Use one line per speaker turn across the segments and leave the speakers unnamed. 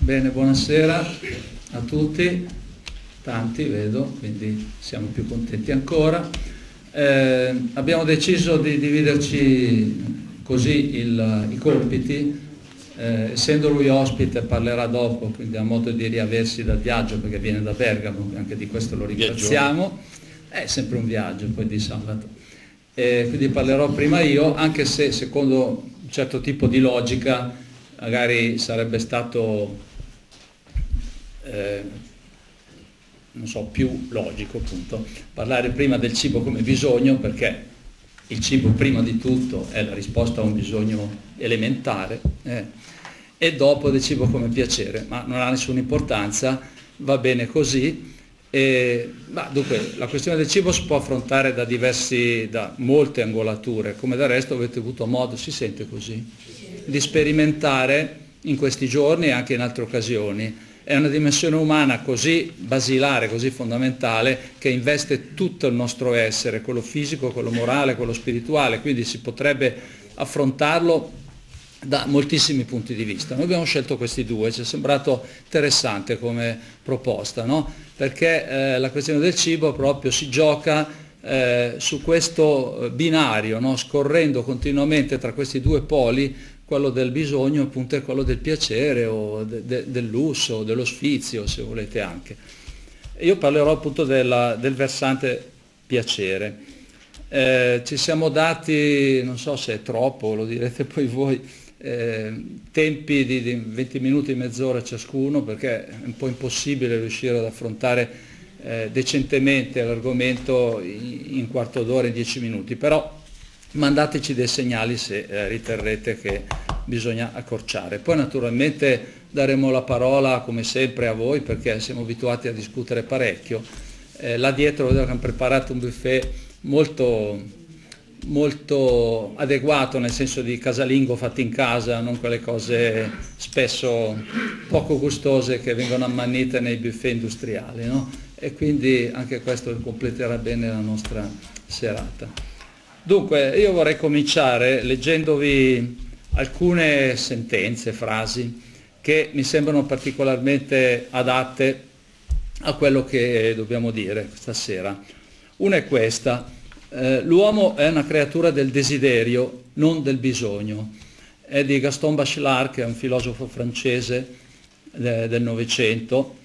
Bene, buonasera a tutti, tanti vedo, quindi siamo più contenti ancora. Abbiamo deciso di dividerci così i compiti, essendo lui ospite parlerà dopo, quindi ha modo di riaversi dal viaggio perché viene da Bergamo, anche di questo lo ringraziamo. È sempre un viaggio poi di sabato. Quindi parlerò prima io, anche se secondo un certo tipo di logica magari sarebbe stato non so, più logico appunto parlare prima del cibo come bisogno, perché il cibo prima di tutto è la risposta a un bisogno elementare, e dopo del cibo come piacere, ma non ha nessuna importanza, va bene così. Dunque la questione del cibo si può affrontare da molte angolature, come del resto avete avuto modo, si sente così, di sperimentare in questi giorni e anche in altre occasioni. È una dimensione umana così basilare, così fondamentale, che investe tutto il nostro essere, quello fisico, quello morale, quello spirituale, quindi si potrebbe affrontarlo da moltissimi punti di vista. Noi abbiamo scelto questi due, ci è sembrato interessante come proposta, no? Perché la questione del cibo proprio si gioca su questo binario, no? Scorrendo continuamente tra questi due poli, quello del bisogno appunto e quello del piacere o del lusso o dello sfizio, se volete anche. Io parlerò appunto del versante piacere. Ci siamo dati, non so se è troppo, lo direte poi voi, tempi di 20 minuti, mezz'ora ciascuno, perché è un po' impossibile riuscire ad affrontare decentemente l'argomento in quarto d'ora, in 10 minuti, però mandateci dei segnali se riterrete che bisogna accorciare. Poi naturalmente daremo la parola come sempre a voi, perché siamo abituati a discutere parecchio. Là dietro vedo che hanno preparato un buffet molto adeguato, nel senso di casalingo fatto in casa, non quelle cose spesso poco gustose che vengono ammannite nei buffet industriali, no? E quindi anche questo completerà bene la nostra serata. Dunque, io vorrei cominciare leggendovi alcune sentenze, frasi, che mi sembrano particolarmente adatte a quello che dobbiamo dire stasera. Una è questa: l'uomo è una creatura del desiderio, non del bisogno. È di Gaston Bachelard, che è un filosofo francese del Novecento.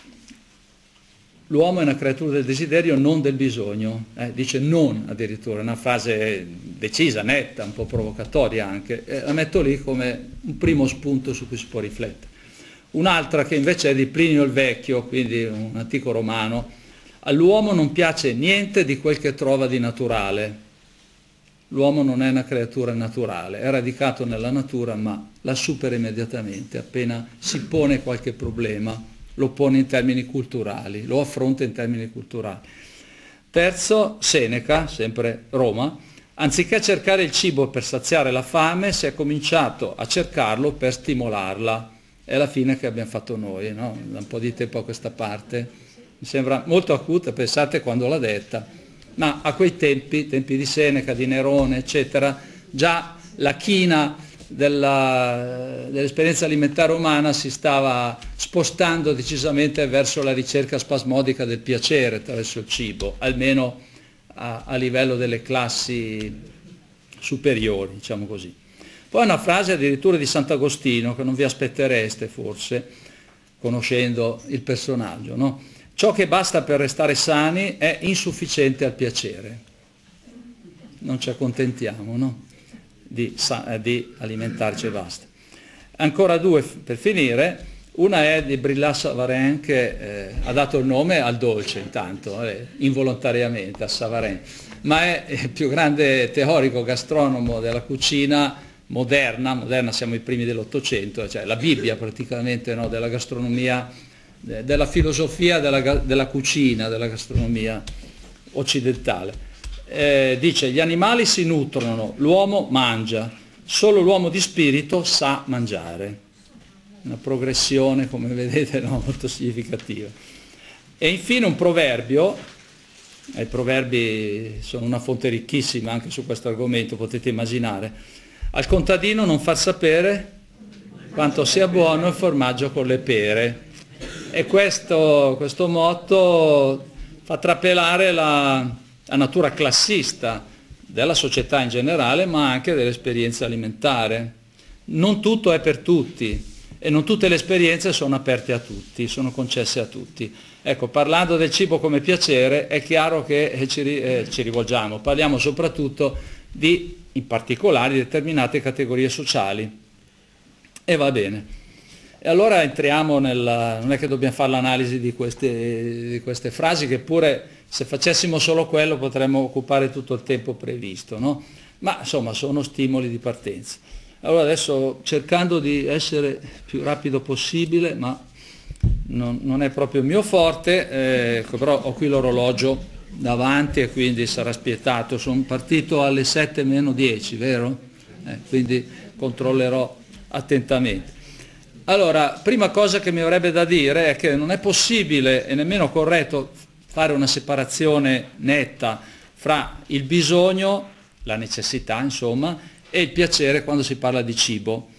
L'uomo è una creatura del desiderio, non del bisogno. Dice non addirittura, una frase decisa, netta, un po' provocatoria anche. La metto lì come un primo spunto su cui si può riflettere. Un'altra che invece è di Plinio il Vecchio, quindi un antico romano: all'uomo non piace niente di quel che trova di naturale. L'uomo non è una creatura naturale, è radicato nella natura, ma la supera immediatamente, appena si pone qualche problema. Lo pone in termini culturali, lo affronta in termini culturali. Terzo, Seneca, sempre Roma: anziché cercare il cibo per saziare la fame, si è cominciato a cercarlo per stimolarla. È la fine che abbiamo fatto noi, no? Da un po' di tempo a questa parte. Mi sembra molto acuta, pensate quando l'ha detta, ma a quei tempi di Seneca, di Nerone, eccetera, già la china dell'esperienza alimentare umana si stava spostando decisamente verso la ricerca spasmodica del piacere attraverso il cibo, almeno a livello delle classi superiori, diciamo così. Poi una frase addirittura di Sant'Agostino che non vi aspettereste forse, conoscendo il personaggio, no? Ciò che basta per restare sani è insufficiente al piacere. Non ci accontentiamo, no? Di alimentarci e basta. Ancora due per finire. Una è di Brillat-Savarin, che ha dato il nome al dolce intanto, involontariamente a Savarin, ma è il più grande teorico gastronomo della cucina moderna, siamo i primi dell'Ottocento, cioè la Bibbia praticamente, no, della gastronomia, della filosofia della cucina, della gastronomia occidentale. Dice: gli animali si nutrono, l'uomo mangia, solo l'uomo di spirito sa mangiare. Una progressione, come vedete, no, molto significativa. E infine un proverbio. I proverbi sono una fonte ricchissima anche su questo argomento, potete immaginare. Al contadino non far sapere quanto sia buono il formaggio con le pere. E questo motto fa trapelare la natura classista della società in generale, ma anche dell'esperienza alimentare. Non tutto è per tutti e non tutte le esperienze sono aperte a tutti, sono concesse a tutti. Ecco, parlando del cibo come piacere, è chiaro che ci rivolgiamo, parliamo soprattutto in particolare di determinate categorie sociali. E va bene. E allora entriamo non è che dobbiamo fare l'analisi di queste frasi, che pure se facessimo solo quello potremmo occupare tutto il tempo previsto, no? Ma insomma sono stimoli di partenza. Allora adesso, cercando di essere più rapido possibile, ma non è proprio il mio forte, però ho qui l'orologio davanti e quindi sarà spietato. Sono partito alle 7 meno 10, vero? Quindi controllerò attentamente. Allora, prima cosa che mi avrebbe da dire è che non è possibile e nemmeno corretto fare una separazione netta fra il bisogno, la necessità insomma, e il piacere quando si parla di cibo,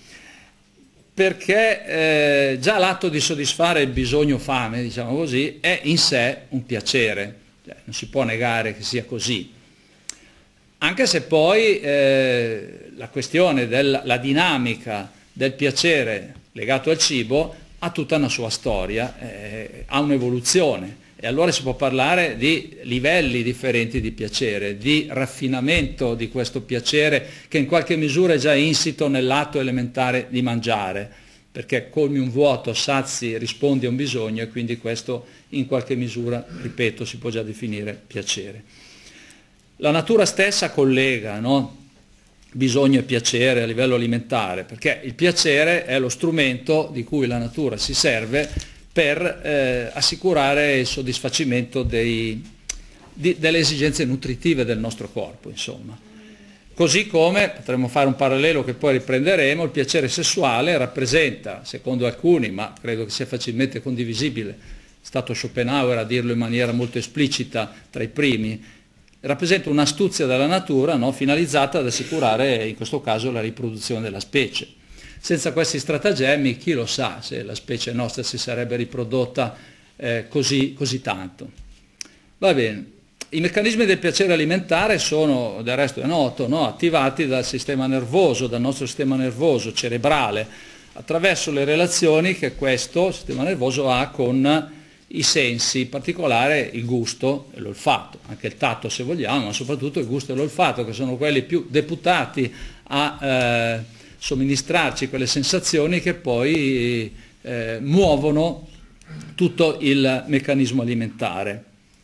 perché già l'atto di soddisfare il bisogno fame, diciamo così, è in sé un piacere, non si può negare che sia così. Anche se poi la questione della dinamica del piacere legato al cibo ha tutta una sua storia, ha un'evoluzione. E allora si può parlare di livelli differenti di piacere, di raffinamento di questo piacere che in qualche misura è già insito nell'atto elementare di mangiare, perché colmi un vuoto, sazi, rispondi a un bisogno e quindi questo in qualche misura, ripeto, si può già definire piacere. La natura stessa collega, no? Bisogno e piacere a livello alimentare, perché il piacere è lo strumento di cui la natura si serve per assicurare il soddisfacimento delle esigenze nutritive del nostro corpo, insomma. Così come, potremmo fare un parallelo che poi riprenderemo, il piacere sessuale rappresenta, secondo alcuni, ma credo che sia facilmente condivisibile, è stato Schopenhauer a dirlo in maniera molto esplicita tra i primi, rappresenta un'astuzia della natura, no, finalizzata ad assicurare in questo caso la riproduzione della specie. Senza questi stratagemmi chi lo sa se la specie nostra si sarebbe riprodotta così tanto. Va bene, i meccanismi del piacere alimentare sono, del resto è noto, no, attivati dal sistema nervoso, dal nostro sistema nervoso cerebrale, attraverso le relazioni che questo sistema nervoso ha con i sensi, in particolare il gusto e l'olfatto, anche il tatto se vogliamo, ma soprattutto il gusto e l'olfatto, che sono quelli più deputati a somministrarci quelle sensazioni che poi muovono tutto il meccanismo alimentare.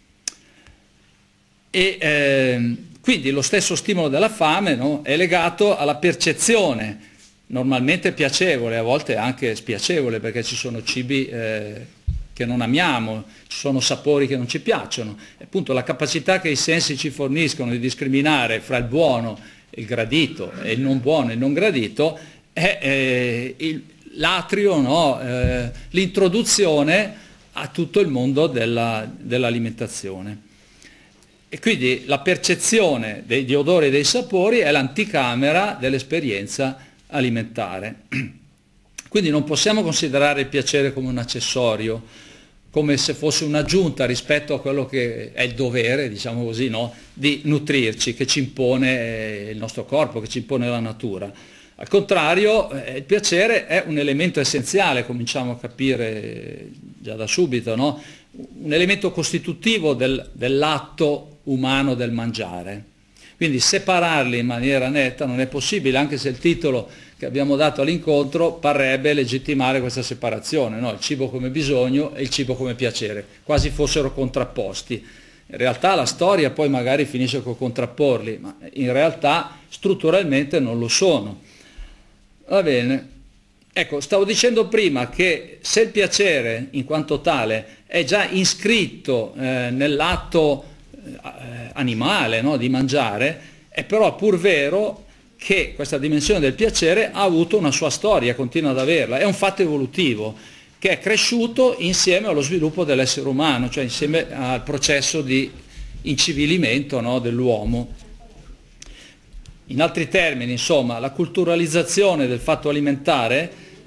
E quindi lo stesso stimolo della fame, no, è legato alla percezione, normalmente piacevole, a volte anche spiacevole, perché ci sono cibi che non amiamo, ci sono sapori che non ci piacciono. E appunto la capacità che i sensi ci forniscono di discriminare fra il buono, il gradito e il non buono e il non gradito è l'atrio, no? L'introduzione a tutto il mondo dell'alimentazione. E quindi la percezione degli odori e dei sapori è l'anticamera dell'esperienza alimentare. Quindi non possiamo considerare il piacere come un accessorio, come se fosse un'aggiunta rispetto a quello che è il dovere, diciamo così, no? Di nutrirci, che ci impone il nostro corpo, che ci impone la natura. Al contrario, il piacere è un elemento essenziale, cominciamo a capire già da subito, no? Un elemento costitutivo dell'atto umano del mangiare. Quindi separarli in maniera netta non è possibile, anche se il titolo che abbiamo dato all'incontro parrebbe legittimare questa separazione, no? Il cibo come bisogno e il cibo come piacere, quasi fossero contrapposti. In realtà la storia poi magari finisce col contrapporli, ma in realtà strutturalmente non lo sono. Va bene. Ecco, stavo dicendo prima che se il piacere in quanto tale è già iscritto nell'atto animale, no, di mangiare, è però pur vero che questa dimensione del piacere ha avuto una sua storia, continua ad averla, è un fatto evolutivo che è cresciuto insieme allo sviluppo dell'essere umano, cioè insieme al processo di incivilimento, no, dell'uomo. In altri termini, insomma, la culturalizzazione del fatto alimentare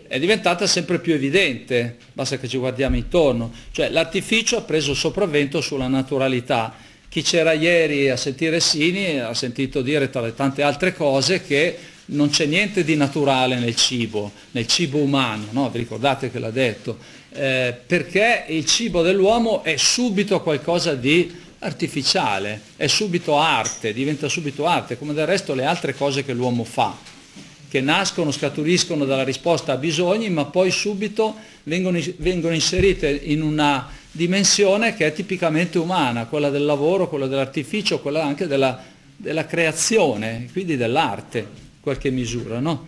è diventata sempre più evidente, basta che ci guardiamo intorno, cioè l'artificio ha preso il sopravvento sulla naturalità. Chi c'era ieri a sentire Sini ha sentito dire tra le tante altre cose che non c'è niente di naturale nel cibo umano, no? Vi ricordate che l'ha detto? Perché il cibo dell'uomo è subito qualcosa di artificiale, è subito arte, diventa subito arte, come del resto le altre cose che l'uomo fa, che nascono, scaturiscono dalla risposta a bisogni, ma poi subito vengono inserite in una dimensione che è tipicamente umana, quella del lavoro, quella dell'artificio, quella anche della creazione, quindi dell'arte, in qualche misura, no?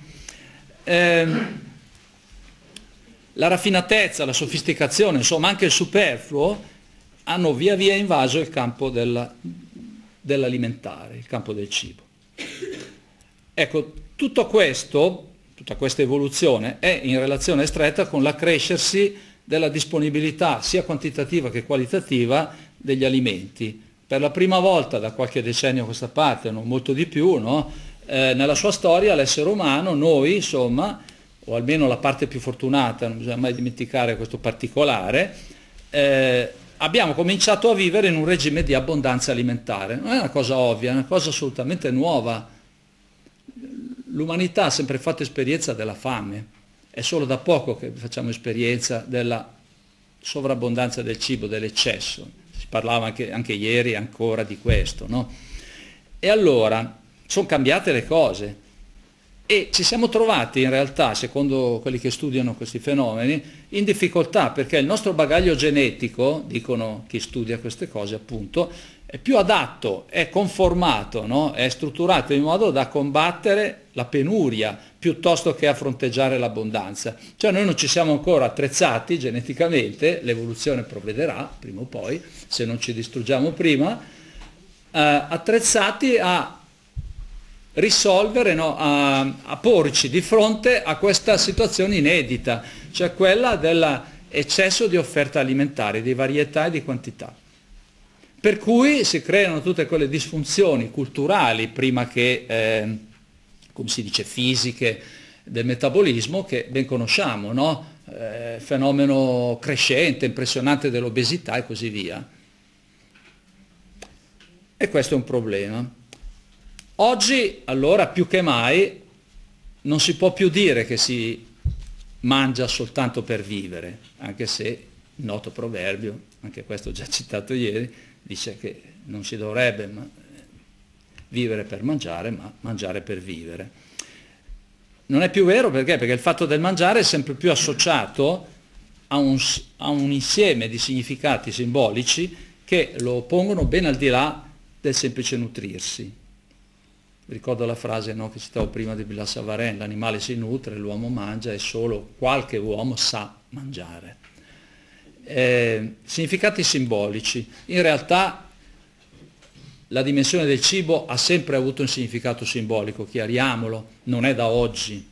La raffinatezza, la sofisticazione, insomma anche il superfluo, hanno via via invaso il campo dell'alimentare, il campo del cibo. Ecco, tutta questa evoluzione è in relazione stretta con l'accrescersi della disponibilità sia quantitativa che qualitativa degli alimenti. Per la prima volta da qualche decennio a questa parte, non molto di più, no? Nella sua storia l'essere umano, noi insomma, o almeno la parte più fortunata, non bisogna mai dimenticare questo particolare, abbiamo cominciato a vivere in un regime di abbondanza alimentare. Non è una cosa ovvia, è una cosa assolutamente nuova. L'umanità ha sempre fatto esperienza della fame, è solo da poco che facciamo esperienza della sovrabbondanza del cibo, dell'eccesso. Si parlava anche ieri ancora di questo, no? E allora sono cambiate le cose e ci siamo trovati in realtà, secondo quelli che studiano questi fenomeni, in difficoltà perché il nostro bagaglio genetico, dicono chi studia queste cose appunto, è più adatto, è conformato, no? È strutturato in modo da combattere la penuria piuttosto che a fronteggiare l'abbondanza. Cioè noi non ci siamo ancora attrezzati geneticamente, l'evoluzione provvederà prima o poi, se non ci distruggiamo prima, attrezzati a risolvere, no? a porci di fronte a questa situazione inedita, cioè quella dell'eccesso di offerta alimentare, di varietà e di quantità. Per cui si creano tutte quelle disfunzioni culturali, prima che, come si dice, fisiche, del metabolismo, che ben conosciamo, no? Fenomeno crescente, impressionante dell'obesità e così via. E questo è un problema. Oggi, allora, più che mai, non si può più dire che si mangia soltanto per vivere, anche se il noto proverbio, anche questo già citato ieri, dice che non si dovrebbe vivere per mangiare, ma mangiare per vivere. Non è più vero perché? Perché il fatto del mangiare è sempre più associato a un insieme di significati simbolici che lo pongono ben al di là del semplice nutrirsi. Ricordo la frase, no, che citavo prima di Bilas Savarin, l'animale si nutre, l'uomo mangia e solo qualche uomo sa mangiare. Significati simbolici. In realtà la dimensione del cibo ha sempre avuto un significato simbolico, chiariamolo, non è da oggi.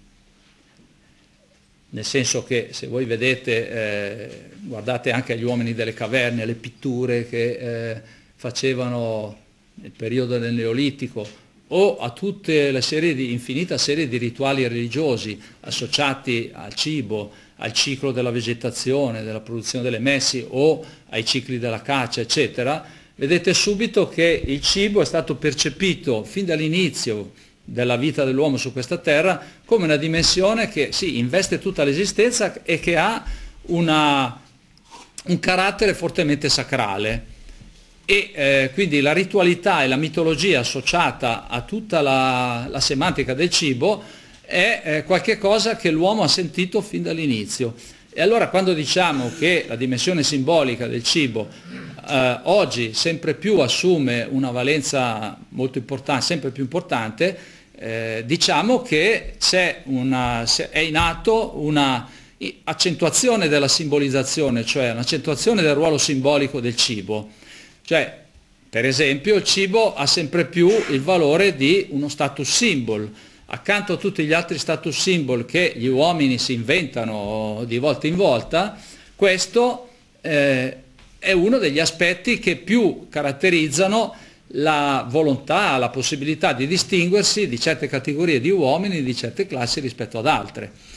Nel senso che se voi vedete, guardate anche agli uomini delle caverne, le pitture che facevano nel periodo del Neolitico, o a tutte le infinita serie di rituali religiosi associati al cibo, al ciclo della vegetazione, della produzione delle messi o ai cicli della caccia, eccetera, vedete subito che il cibo è stato percepito fin dall'inizio della vita dell'uomo su questa terra come una dimensione che sì, investe tutta l'esistenza e che ha un carattere fortemente sacrale. E quindi la ritualità e la mitologia associata a tutta la semantica del cibo è qualche cosa che l'uomo ha sentito fin dall'inizio. E allora quando diciamo che la dimensione simbolica del cibo oggi sempre più assume una valenza molto importante, sempre più importante, diciamo che è in atto una accentuazione della simbolizzazione, cioè un'accentuazione del ruolo simbolico del cibo. Cioè, per esempio, il cibo ha sempre più il valore di uno status symbol. Accanto a tutti gli altri status symbol che gli uomini si inventano di volta in volta, questo è uno degli aspetti che più caratterizzano la volontà, la possibilità di distinguersi di certe categorie di uomini, di certe classi rispetto ad altre.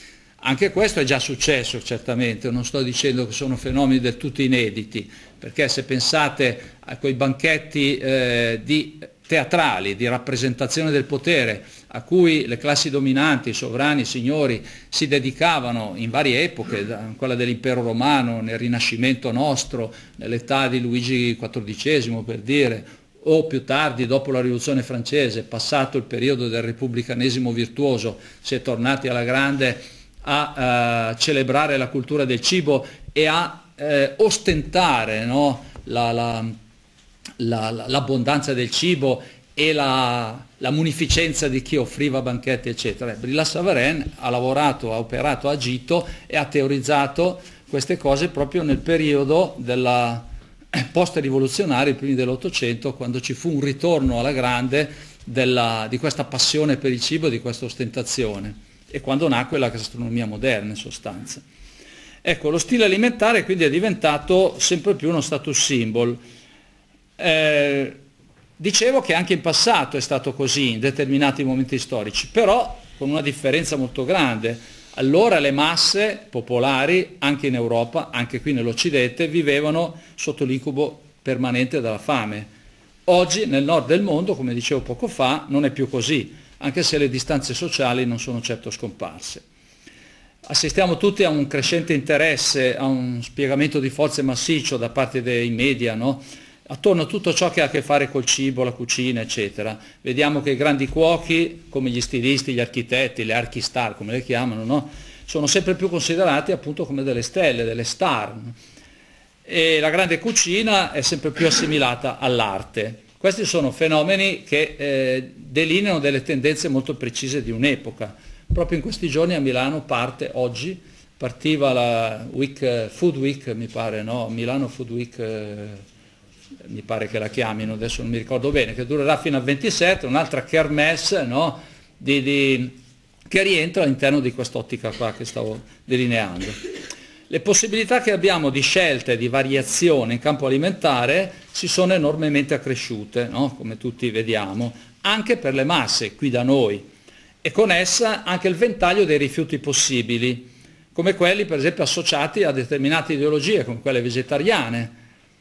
Anche questo è già successo, certamente, non sto dicendo che sono fenomeni del tutto inediti, perché se pensate a quei banchetti teatrali, di rappresentazione del potere, a cui le classi dominanti, i sovrani, i signori si dedicavano in varie epoche, quella dell'impero romano, nel Rinascimento nostro, nell'età di Luigi XIV per dire, o più tardi dopo la rivoluzione francese, passato il periodo del repubblicanesimo virtuoso, si è tornati alla grande a celebrare la cultura del cibo e a ostentare, no, l'abbondanza del cibo e la munificenza di chi offriva banchetti, eccetera. Brillat-Savarin ha lavorato, ha operato, ha agito e ha teorizzato queste cose proprio nel periodo della post-rivoluzionario, i primi dell'Ottocento, quando ci fu un ritorno alla grande di questa passione per il cibo e di questa ostentazione, e quando nacque la gastronomia moderna in sostanza. Ecco, lo stile alimentare quindi è diventato sempre più uno status symbol. Dicevo che anche in passato è stato così in determinati momenti storici, però con una differenza molto grande. Allora le masse popolari, anche in Europa, anche qui nell'Occidente, vivevano sotto l'incubo permanente della fame. Oggi nel nord del mondo, come dicevo poco fa, non è più così, anche se le distanze sociali non sono certo scomparse. Assistiamo tutti a un crescente interesse, a un spiegamento di forze massiccio da parte dei media, no? Attorno a tutto ciò che ha a che fare col cibo, la cucina, eccetera. Vediamo che i grandi cuochi, come gli stilisti, gli architetti, le archistar, come le chiamano, no? Sono sempre più considerati appunto come delle stelle, delle star. E la grande cucina è sempre più assimilata all'arte. Questi sono fenomeni che delineano delle tendenze molto precise di un'epoca. Proprio in questi giorni a Milano partiva la Food Week, mi pare, no? Milano Food Week, mi pare che la chiamino, adesso non mi ricordo bene, che durerà fino al 27, un'altra kermesse, no? Che rientra all'interno di quest'ottica qua che stavo delineando. Le possibilità che abbiamo di scelta e di variazione in campo alimentare si sono enormemente accresciute, no? Come tutti vediamo, anche per le masse qui da noi, e con essa anche il ventaglio dei rifiuti possibili, come quelli per esempio associati a determinate ideologie, come quelle vegetariane.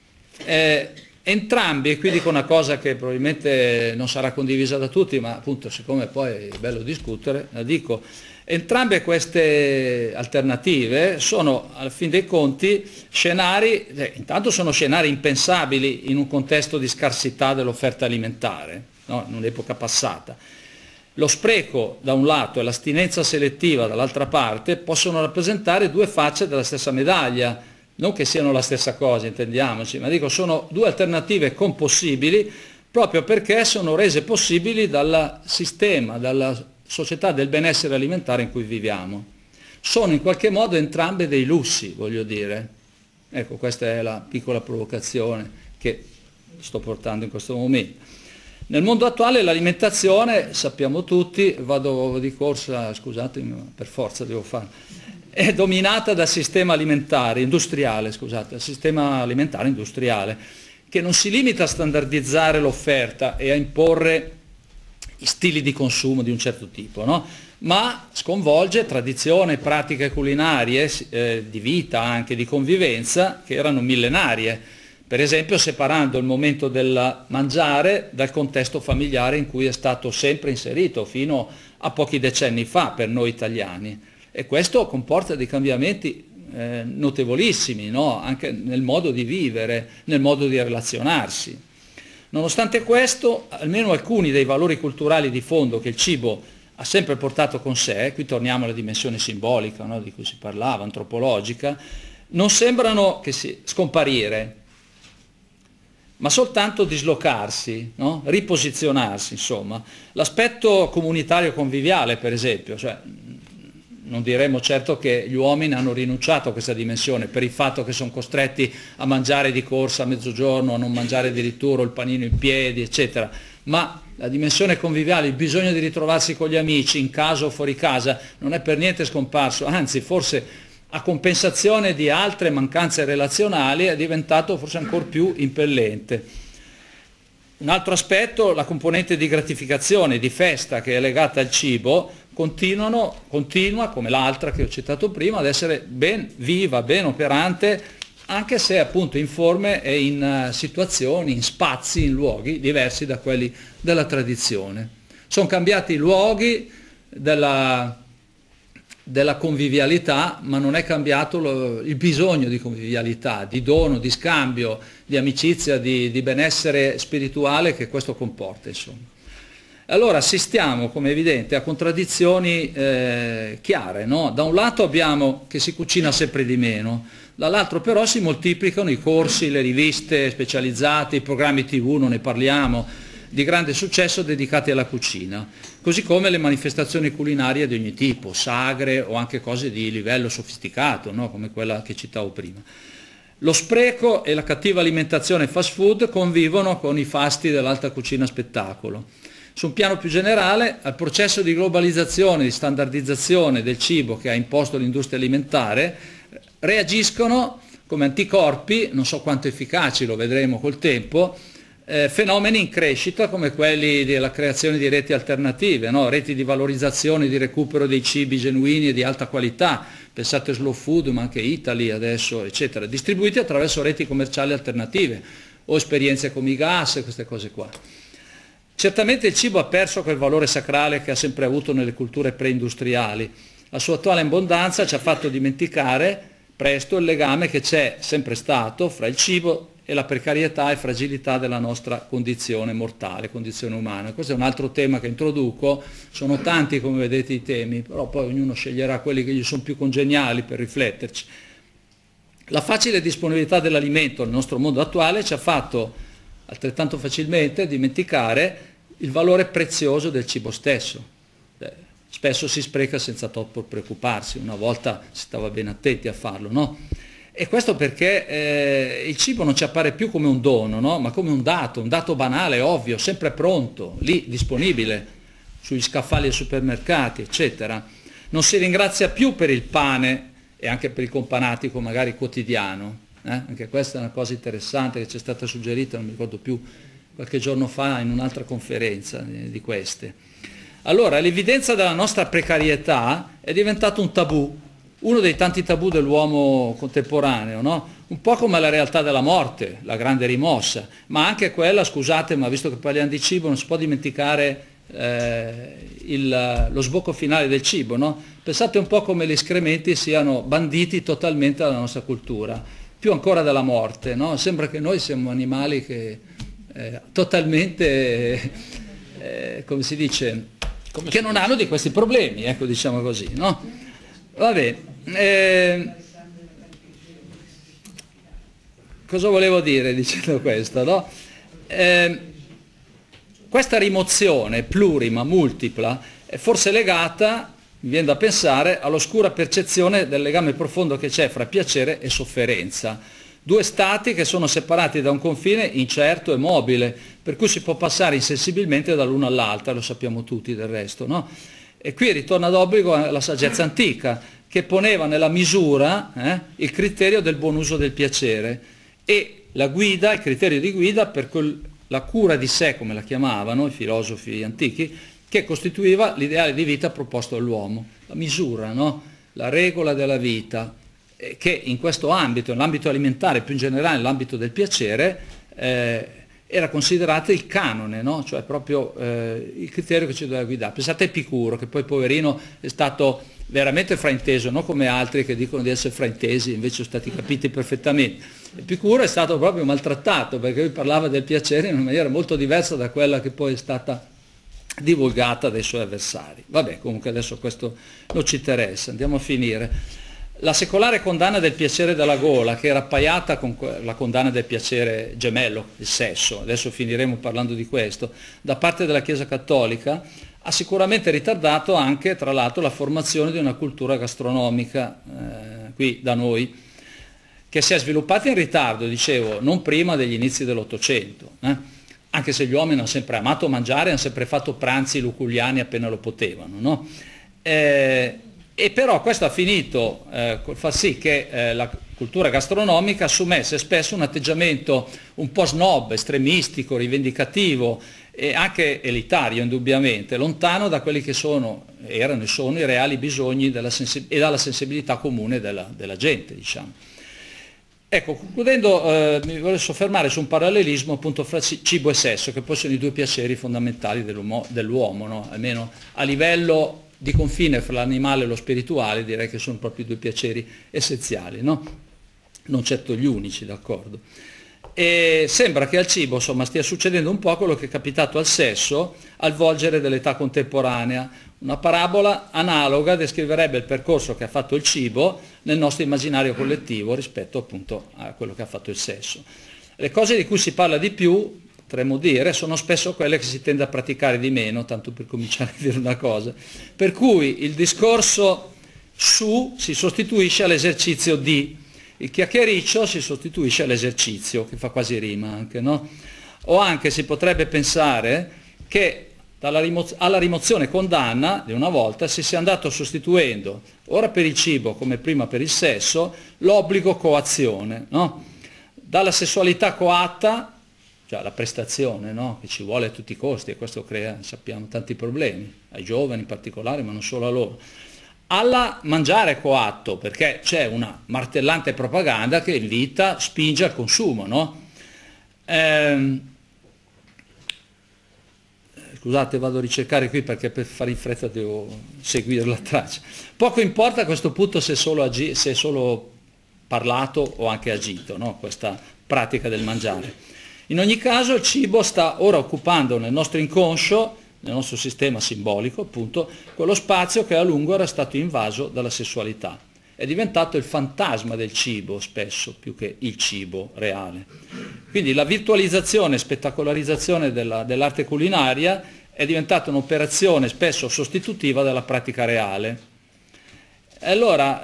Entrambi, e qui dico una cosa che probabilmente non sarà condivisa da tutti, ma appunto siccome poi è bello discutere, la dico. Entrambe queste alternative sono, al fin dei conti, scenari, intanto sono scenari impensabili in un contesto di scarsità dell'offerta alimentare, no? In un'epoca passata. Lo spreco da un lato e l'astinenza selettiva dall'altra parte possono rappresentare due facce della stessa medaglia, non che siano la stessa cosa, intendiamoci, ma dico sono due alternative compossibili proprio perché sono rese possibili dal sistema, dalla società del benessere alimentare in cui viviamo. Sono in qualche modo entrambe dei lussi, voglio dire. Ecco, questa è la piccola provocazione che sto portando in questo momento. Nel mondo attuale l'alimentazione, sappiamo tutti, vado di corsa, scusatemi, ma per forza devo farlo, è dominata dal sistema alimentare industriale, che non si limita a standardizzare l'offerta e a imporre stili di consumo di un certo tipo, no? Ma sconvolge tradizioni, pratiche culinarie, di vita, anche di convivenza, che erano millenarie, per esempio separando il momento del mangiare dal contesto familiare in cui è stato sempre inserito fino a pochi decenni fa per noi italiani. E questo comporta dei cambiamenti notevolissimi, no? Anche nel modo di vivere, nel modo di relazionarsi. Nonostante questo, almeno alcuni dei valori culturali di fondo che il cibo ha sempre portato con sé, qui torniamo alla dimensione simbolica, no, di cui si parlava, antropologica, non sembrano che scomparire, ma soltanto dislocarsi, no? Riposizionarsi, insomma. L'aspetto comunitario conviviale, per esempio, cioè, non diremo certo che gli uomini hanno rinunciato a questa dimensione per il fatto che sono costretti a mangiare di corsa a mezzogiorno, a non mangiare addirittura il panino in piedi, eccetera, ma la dimensione conviviale, il bisogno di ritrovarsi con gli amici in casa o fuori casa non è per niente scomparso, anzi forse a compensazione di altre mancanze relazionali è diventato forse ancora più impellente. Un altro aspetto, la componente di gratificazione, di festa che è legata al cibo, continua, come l'altra che ho citato prima, ad essere ben viva, ben operante, anche se appunto in forme e in situazioni, in spazi, in luoghi diversi da quelli della tradizione. Sono cambiati i luoghi della convivialità, ma non è cambiato il bisogno di convivialità, di dono, di scambio, di amicizia, di benessere spirituale che questo comporta, insomma. Allora assistiamo, come è evidente, a contraddizioni chiare, no? Da un lato abbiamo che si cucina sempre di meno, dall'altro però si moltiplicano i corsi, le riviste specializzate, i programmi TV, non ne parliamo, di grande successo dedicati alla cucina, così come le manifestazioni culinarie di ogni tipo, sagre o anche cose di livello sofisticato, no? Come quella che citavo prima. Lo spreco e la cattiva alimentazione fast food convivono con i fasti dell'alta cucina spettacolo. Su un piano più generale, al processo di globalizzazione, di standardizzazione del cibo che ha imposto l'industria alimentare, reagiscono come anticorpi, non so quanto efficaci, lo vedremo col tempo, fenomeni in crescita come quelli della creazione di reti alternative, no? Reti di valorizzazione, di recupero dei cibi genuini e di alta qualità, pensate a Slow Food, ma anche Italy adesso, eccetera, distribuiti attraverso reti commerciali alternative o esperienze come i gas, queste cose qua. Certamente il cibo ha perso quel valore sacrale che ha sempre avuto nelle culture preindustriali. La sua attuale abbondanza ci ha fatto dimenticare presto il legame che c'è sempre stato fra il cibo e la precarietà e fragilità della nostra condizione mortale, condizione umana. Questo è un altro tema che introduco, sono tanti come vedete i temi, però poi ognuno sceglierà quelli che gli sono più congeniali per rifletterci. La facile disponibilità dell'alimento nel nostro mondo attuale ci ha fatto altrettanto facilmente dimenticare il valore prezioso del cibo stesso. Spesso si spreca senza troppo preoccuparsi, una volta si stava ben attenti a farlo, no? E questo perché il cibo non ci appare più come un dono, no? Ma come un dato banale, ovvio, sempre pronto, lì disponibile, sugli scaffali ai supermercati, eccetera. Non si ringrazia più per il pane e anche per il companatico magari quotidiano. Anche questa è una cosa interessante che ci è stata suggerita, non mi ricordo più, qualche giorno fa in un'altra conferenza di queste. Allora, l'evidenza della nostra precarietà è diventato un tabù, uno dei tanti tabù dell'uomo contemporaneo, no? Un po' come la realtà della morte, la grande rimossa, ma anche quella, scusate, ma visto che parliamo di cibo non si può dimenticare lo sbocco finale del cibo, no? Pensate un po' come gli escrementi siano banditi totalmente dalla nostra cultura, più ancora della morte, no? Sembra che noi siamo animali che totalmente, come si dice, che non hanno di questi problemi, ecco, diciamo così, no? Vabbè, cosa volevo dire dicendo questo, no? Questa rimozione plurima, multipla, è forse legata, mi viene da pensare, all'oscura percezione del legame profondo che c'è fra piacere e sofferenza. Due stati che sono separati da un confine incerto e mobile, per cui si può passare insensibilmente dall'uno all'altra, lo sappiamo tutti del resto, no? E qui ritorna d'obbligo la saggezza antica, che poneva nella misura il criterio del buon uso del piacere e la guida, il criterio di guida per la cura di sé, come la chiamavano i filosofi antichi, che costituiva l'ideale di vita proposto all'uomo. La misura, no? La regola della vita, che in questo ambito, nell'ambito alimentare, più in generale nell'ambito del piacere, era considerato il canone, no? Cioè proprio il criterio che ci doveva guidare. Pensate a Epicuro, che poi poverino è stato veramente frainteso, non come altri che dicono di essere fraintesi, invece sono stati capiti perfettamente. Epicuro è stato proprio maltrattato, perché lui parlava del piacere in una maniera molto diversa da quella che poi è stata divulgata dai suoi avversari. Vabbè, comunque adesso questo non ci interessa, andiamo a finire. La secolare condanna del piacere della gola, che era appaiata con la condanna del piacere gemello, il sesso, adesso finiremo parlando di questo, da parte della Chiesa Cattolica, ha sicuramente ritardato anche, tra l'altro, la formazione di una cultura gastronomica qui da noi, che si è sviluppata in ritardo, dicevo, non prima degli inizi dell'Ottocento, anche se gli uomini hanno sempre amato mangiare, hanno sempre fatto pranzi luculliani appena lo potevano, no? E E però questo ha finito col far sì che la cultura gastronomica assumesse spesso un atteggiamento un po' snob, estremistico, rivendicativo e anche elitario indubbiamente, lontano da quelli che erano e sono i reali bisogni e dalla sensibilità comune della gente, diciamo. Ecco, concludendo, mi voglio soffermare su un parallelismo appunto fra cibo e sesso, che poi sono i due piaceri fondamentali dell'uomo, no? Almeno a livello di confine fra l'animale e lo spirituale, direi che sono proprio i due piaceri essenziali, no? Non certo gli unici, d'accordo. E sembra che al cibo, insomma, stia succedendo un po' quello che è capitato al sesso al volgere dell'età contemporanea. Una parabola analoga descriverebbe il percorso che ha fatto il cibo nel nostro immaginario collettivo rispetto appunto a quello che ha fatto il sesso. Le cose di cui si parla di più, potremmo dire, sono spesso quelle che si tende a praticare di meno, tanto per cominciare a dire una cosa. Per cui il discorso su si sostituisce all'esercizio di, il chiacchiericcio si sostituisce all'esercizio, che fa quasi rima anche, no? O anche si potrebbe pensare che alla rimozione condanna di una volta si sia andato sostituendo, ora per il cibo come prima per il sesso, l'obbligo coazione, no? Dalla sessualità coatta, cioè la prestazione, no? Che ci vuole a tutti i costi, e questo crea, sappiamo, tanti problemi, ai giovani in particolare, ma non solo a loro, alla mangiare coatto, perché c'è una martellante propaganda che invita, spinge al consumo, no? Scusate, vado a ricercare qui perché per fare in fretta devo seguire la traccia. Poco importa a questo punto se è solo parlato o anche agito, no? Questa pratica del mangiare. In ogni caso il cibo sta ora occupando nel nostro inconscio, nel nostro sistema simbolico, appunto, quello spazio che a lungo era stato invaso dalla sessualità. È diventato il fantasma del cibo spesso, più che il cibo reale. Quindi la virtualizzazione e spettacolarizzazione dell'arte culinaria è diventata un'operazione spesso sostitutiva della pratica reale. E allora,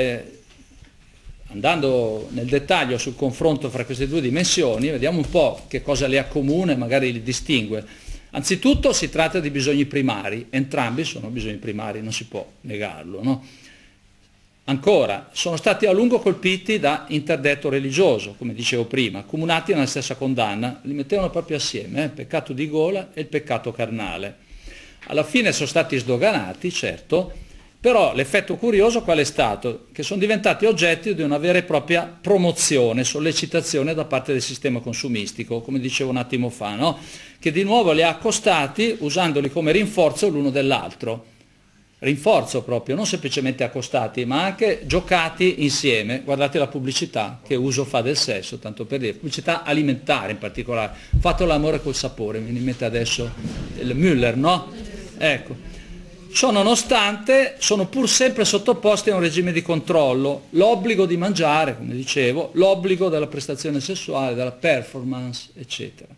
andando nel dettaglio sul confronto fra queste due dimensioni, vediamo un po' che cosa le accomuna e magari li distingue. Anzitutto si tratta di bisogni primari, entrambi sono bisogni primari, non si può negarlo, no? Ancora, sono stati a lungo colpiti da interdetto religioso, come dicevo prima, accomunati nella stessa condanna, li mettevano proprio assieme, il peccato di gola e il peccato carnale. Alla fine sono stati sdoganati, certo, però l'effetto curioso qual è stato? Che sono diventati oggetti di una vera e propria promozione, sollecitazione da parte del sistema consumistico, come dicevo un attimo fa, no? Che di nuovo li ha accostati usandoli come rinforzo l'uno dell'altro. Rinforzo proprio, non semplicemente accostati, ma anche giocati insieme. Guardate la pubblicità, che uso fa del sesso, tanto per dire, pubblicità alimentare in particolare. Fatto l'amore col sapore, mi mette adesso il Müller, no? Ecco. Ciò nonostante sono pur sempre sottoposti a un regime di controllo, l'obbligo di mangiare, come dicevo, l'obbligo della prestazione sessuale, della performance, eccetera.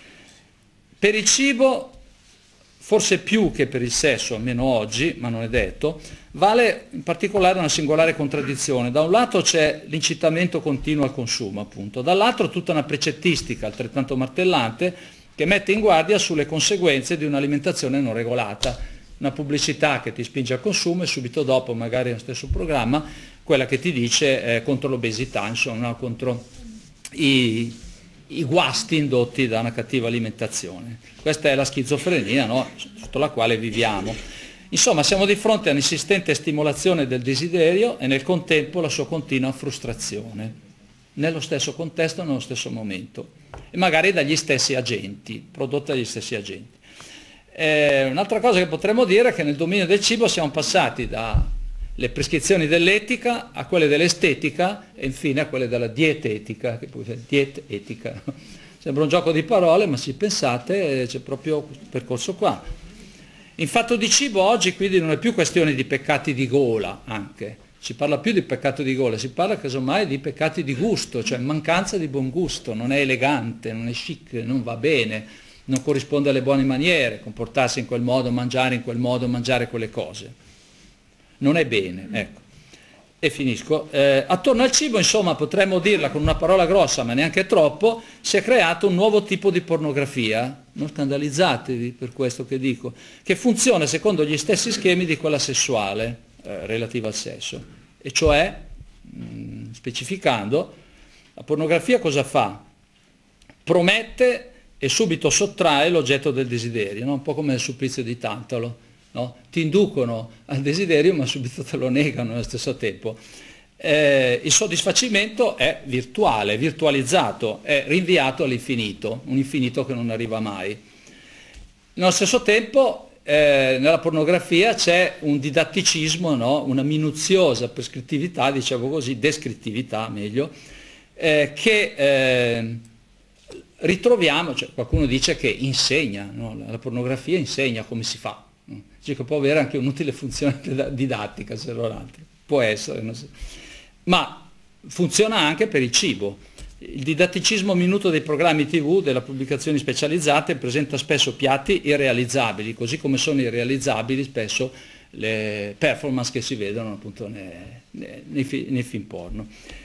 Per il cibo, forse più che per il sesso, almeno oggi, ma non è detto, vale in particolare una singolare contraddizione. Da un lato c'è l'incitamento continuo al consumo, appunto, dall'altro tutta una precettistica altrettanto martellante che mette in guardia sulle conseguenze di un'alimentazione non regolata. Una pubblicità che ti spinge al consumo e subito dopo, magari nello stesso programma, quella che ti dice contro l'obesità, insomma, contro i guasti indotti da una cattiva alimentazione. Questa è la schizofrenia, no? Sotto la quale viviamo. Insomma, siamo di fronte a un'insistente stimolazione del desiderio e nel contempo la sua continua frustrazione, nello stesso contesto, nello stesso momento, e magari dagli stessi agenti, prodotta dagli stessi agenti. Un'altra cosa che potremmo dire è che nel dominio del cibo siamo passati dalle prescrizioni dell'etica a quelle dell'estetica e infine a quelle della dietetica, che poi è dietetica. Sembra un gioco di parole, ma se pensate c'è proprio questo percorso qua. In fatto di cibo oggi quindi non è più questione di peccati di gola anche, si parla più di peccato di gola, si parla casomai di peccati di gusto, cioè mancanza di buon gusto, non è elegante, non è chic, non va bene, non corrisponde alle buone maniere, comportarsi in quel modo, mangiare quelle cose. Non è bene, ecco. E finisco. Attorno al cibo, insomma, potremmo dirla con una parola grossa, ma neanche troppo, si è creato un nuovo tipo di pornografia, non scandalizzatevi per questo che dico, che funziona secondo gli stessi schemi di quella sessuale. relativa al sesso, e cioè, specificando, la pornografia cosa fa? Promette e subito sottrae l'oggetto del desiderio, no? Un po' come il supplizio di Tantalo, no? Ti inducono al desiderio ma subito te lo negano allo stesso tempo. Il soddisfacimento è virtuale, virtualizzato, è rinviato all'infinito, un infinito che non arriva mai. Nello stesso tempo nella pornografia c'è un didatticismo, no? Una minuziosa prescrittività, diciamo così, descrittività meglio, che ritroviamo, cioè qualcuno dice che insegna, no? La pornografia insegna come si fa, no? Dice che può avere anche un'utile funzione didattica, se non altro, può essere, non so. Ma funziona anche per il cibo. Il didatticismo minuto dei programmi TV, delle pubblicazioni specializzate, presenta spesso piatti irrealizzabili, così come sono irrealizzabili spesso le performance che si vedono appunto nei film porno.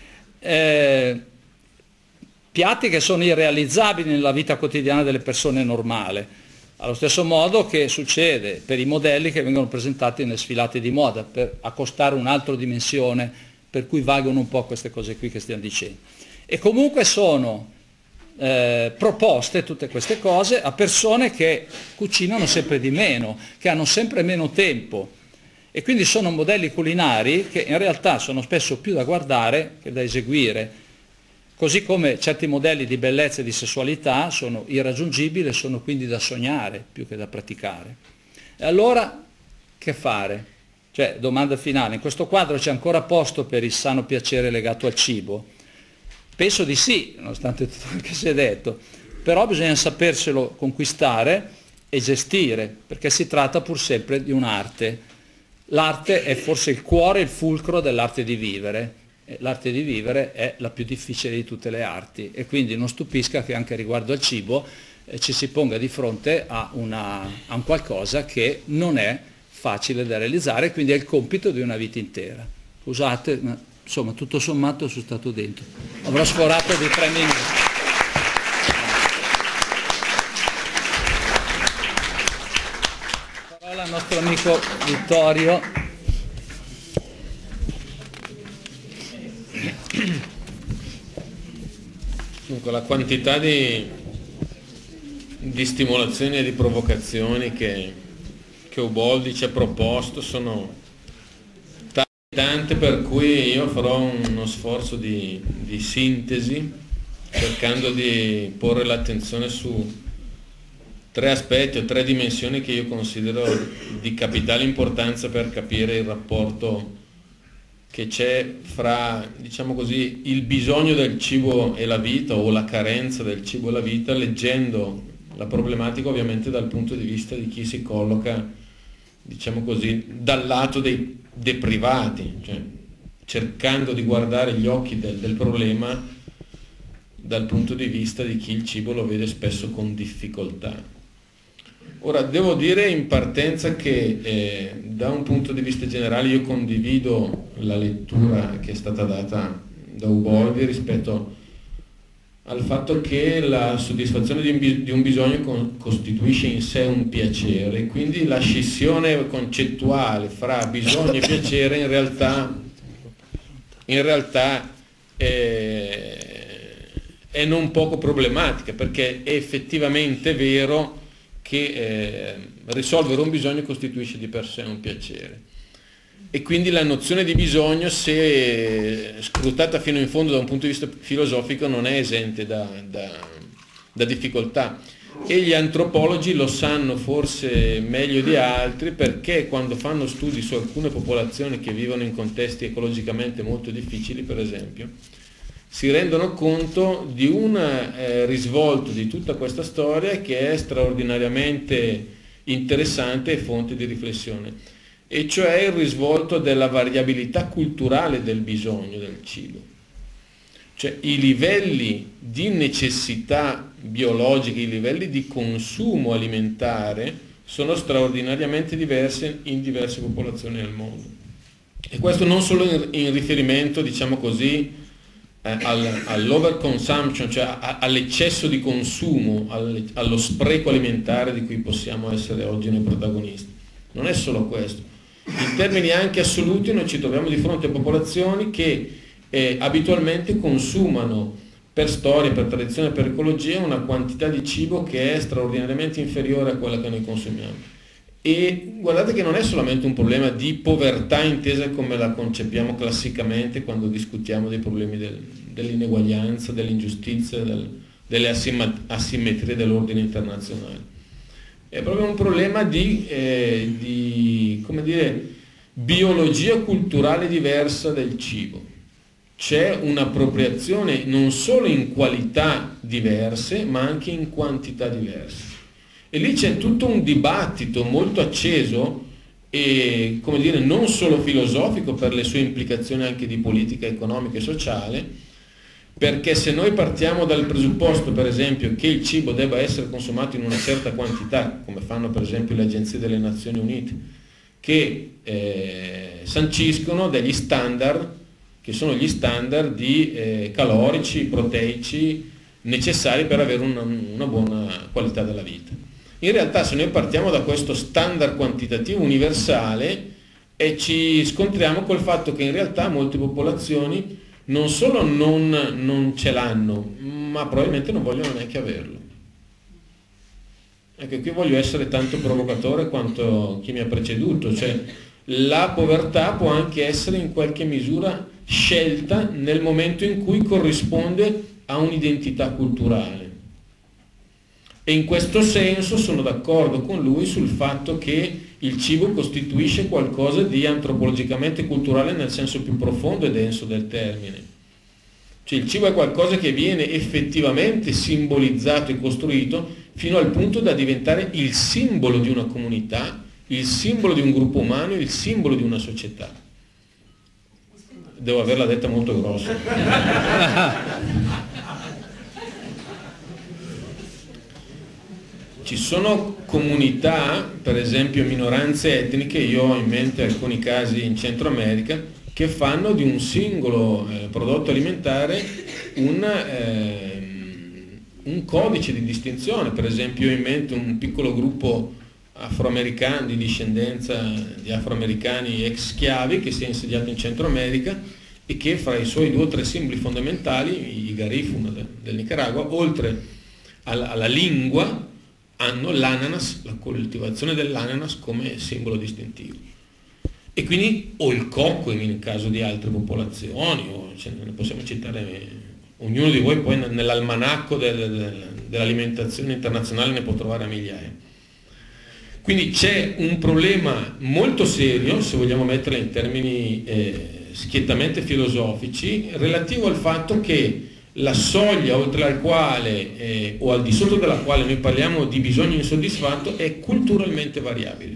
Piatti che sono irrealizzabili nella vita quotidiana delle persone normali, allo stesso modo che succede per i modelli che vengono presentati nelle sfilate di moda, per accostare un'altra dimensione per cui valgono un po' queste cose qui che stiamo dicendo. E comunque sono proposte tutte queste cose a persone che cucinano sempre di meno, che hanno sempre meno tempo, e quindi sono modelli culinari che in realtà sono spesso più da guardare che da eseguire, così come certi modelli di bellezza e di sessualità sono irraggiungibili e sono quindi da sognare più che da praticare. E allora che fare? Cioè, domanda finale, in questo quadro c'è ancora posto per il sano piacere legato al cibo? Penso di sì, nonostante tutto quello che si è detto, però bisogna saperselo conquistare e gestire, perché si tratta pur sempre di un'arte. L'arte è forse il cuore, il fulcro dell'arte di vivere. L'arte di vivere è la più difficile di tutte le arti, e quindi non stupisca che anche riguardo al cibo ci si ponga di fronte a un qualcosa che non è facile da realizzare, quindi è il compito di una vita intera. Scusate, ma insomma tutto sommato sono stato dentro. Avrò sforato di 3 minuti. Parola al nostro amico Vittorio.
Dunque, la quantità di stimolazioni e di provocazioni che Uboldi ci ha proposto sono tante, per cui io farò uno sforzo di sintesi, cercando di porre l'attenzione su 3 aspetti o 3 dimensioni che io considero di capitale importanza per capire il rapporto che c'è fra, diciamo così, il bisogno del cibo e la vita, o la carenza del cibo e la vita, leggendo la problematica ovviamente dal punto di vista di chi si colloca, diciamo così, dal lato dei deprivati, cioè cercando di guardare gli occhi del problema dal punto di vista di chi il cibo lo vede spesso con difficoltà. Ora, devo dire in partenza che da un punto di vista generale io condivido la lettura che è stata data da Uboldi rispetto al fatto che la soddisfazione di un bisogno costituisce in sé un piacere, quindi la scissione concettuale fra bisogno e piacere in realtà è non poco problematica, perché è effettivamente vero che risolvere un bisogno costituisce di per sé un piacere. E quindi la nozione di bisogno, se scrutata fino in fondo da un punto di vista filosofico, non è esente da difficoltà. E gli antropologi lo sanno forse meglio di altri, perché quando fanno studi su alcune popolazioni che vivono in contesti ecologicamente molto difficili, per esempio, si rendono conto di un risvolto di tutta questa storia che è straordinariamente interessante e fonte di riflessione, e cioè il risvolto della variabilità culturale del bisogno del cibo. Cioè i livelli di necessità biologiche, i livelli di consumo alimentare sono straordinariamente diversi in diverse popolazioni del mondo. E questo non solo in riferimento, diciamo così, all'overconsumption, cioè all'eccesso di consumo, allo spreco alimentare di cui possiamo essere oggi noi protagonisti. Non è solo questo, In termini anche assoluti noi ci troviamo di fronte a popolazioni che abitualmente consumano per storia, per tradizione, per ecologia una quantità di cibo che è straordinariamente inferiore a quella che noi consumiamo. E guardate che non è solamente un problema di povertà intesa come la concepiamo classicamente quando discutiamo dei problemi dell'ineguaglianza, dell'ingiustizia, delle asimmetrie dell'ordine internazionale. È proprio un problema di come dire, biologia culturale diversa del cibo. C'è un'appropriazione non solo in qualità diverse, ma anche in quantità diverse. E lì c'è tutto un dibattito molto acceso e, come dire, non solo filosofico per le sue implicazioni anche di politica economica e sociale, perché se noi partiamo dal presupposto, per esempio, che il cibo debba essere consumato in una certa quantità, come fanno per esempio le agenzie delle Nazioni Unite, che sanciscono degli standard, che sono gli standard di calorici, proteici necessari per avere una buona qualità della vita. In realtà se noi partiamo da questo standard quantitativo universale e ci scontriamo col fatto che in realtà molte popolazioni non solo non ce l'hanno, ma probabilmente non vogliono neanche averlo. Ecco, qui voglio essere tanto provocatore quanto chi mi ha preceduto, cioè la povertà può anche essere in qualche misura scelta nel momento in cui corrisponde a un'identità culturale. E in questo senso sono d'accordo con lui sul fatto che il cibo costituisce qualcosa di antropologicamente culturale nel senso più profondo e denso del termine. Cioè il cibo è qualcosa che viene effettivamente simbolizzato e costruito fino al punto da diventare il simbolo di una comunità, il simbolo di un gruppo umano, il simbolo di una società. Devo averla detta molto grossa. Ci sono comunità, per esempio minoranze etniche, io ho in mente alcuni casi in Centro America, che fanno di un singolo prodotto alimentare un codice di distinzione. Per esempio io ho in mente un piccolo gruppo afroamericano di discendenza di afroamericani ex schiavi che si è insediato in Centro America e che fra i suoi 2 o 3 simboli fondamentali, i garifuna del Nicaragua, oltre alla lingua, hanno l'ananas, la coltivazione dell'ananas come simbolo distintivo. E quindi, o il cocco in caso di altre popolazioni, ne possiamo citare, ognuno di voi poi nell'almanacco dell'alimentazione internazionale ne può trovare a migliaia. Quindi c'è un problema molto serio, se vogliamo metterla in termini schiettamente filosofici, relativo al fatto che la soglia oltre la quale o al di sotto della quale noi parliamo di bisogno insoddisfatto è culturalmente variabile.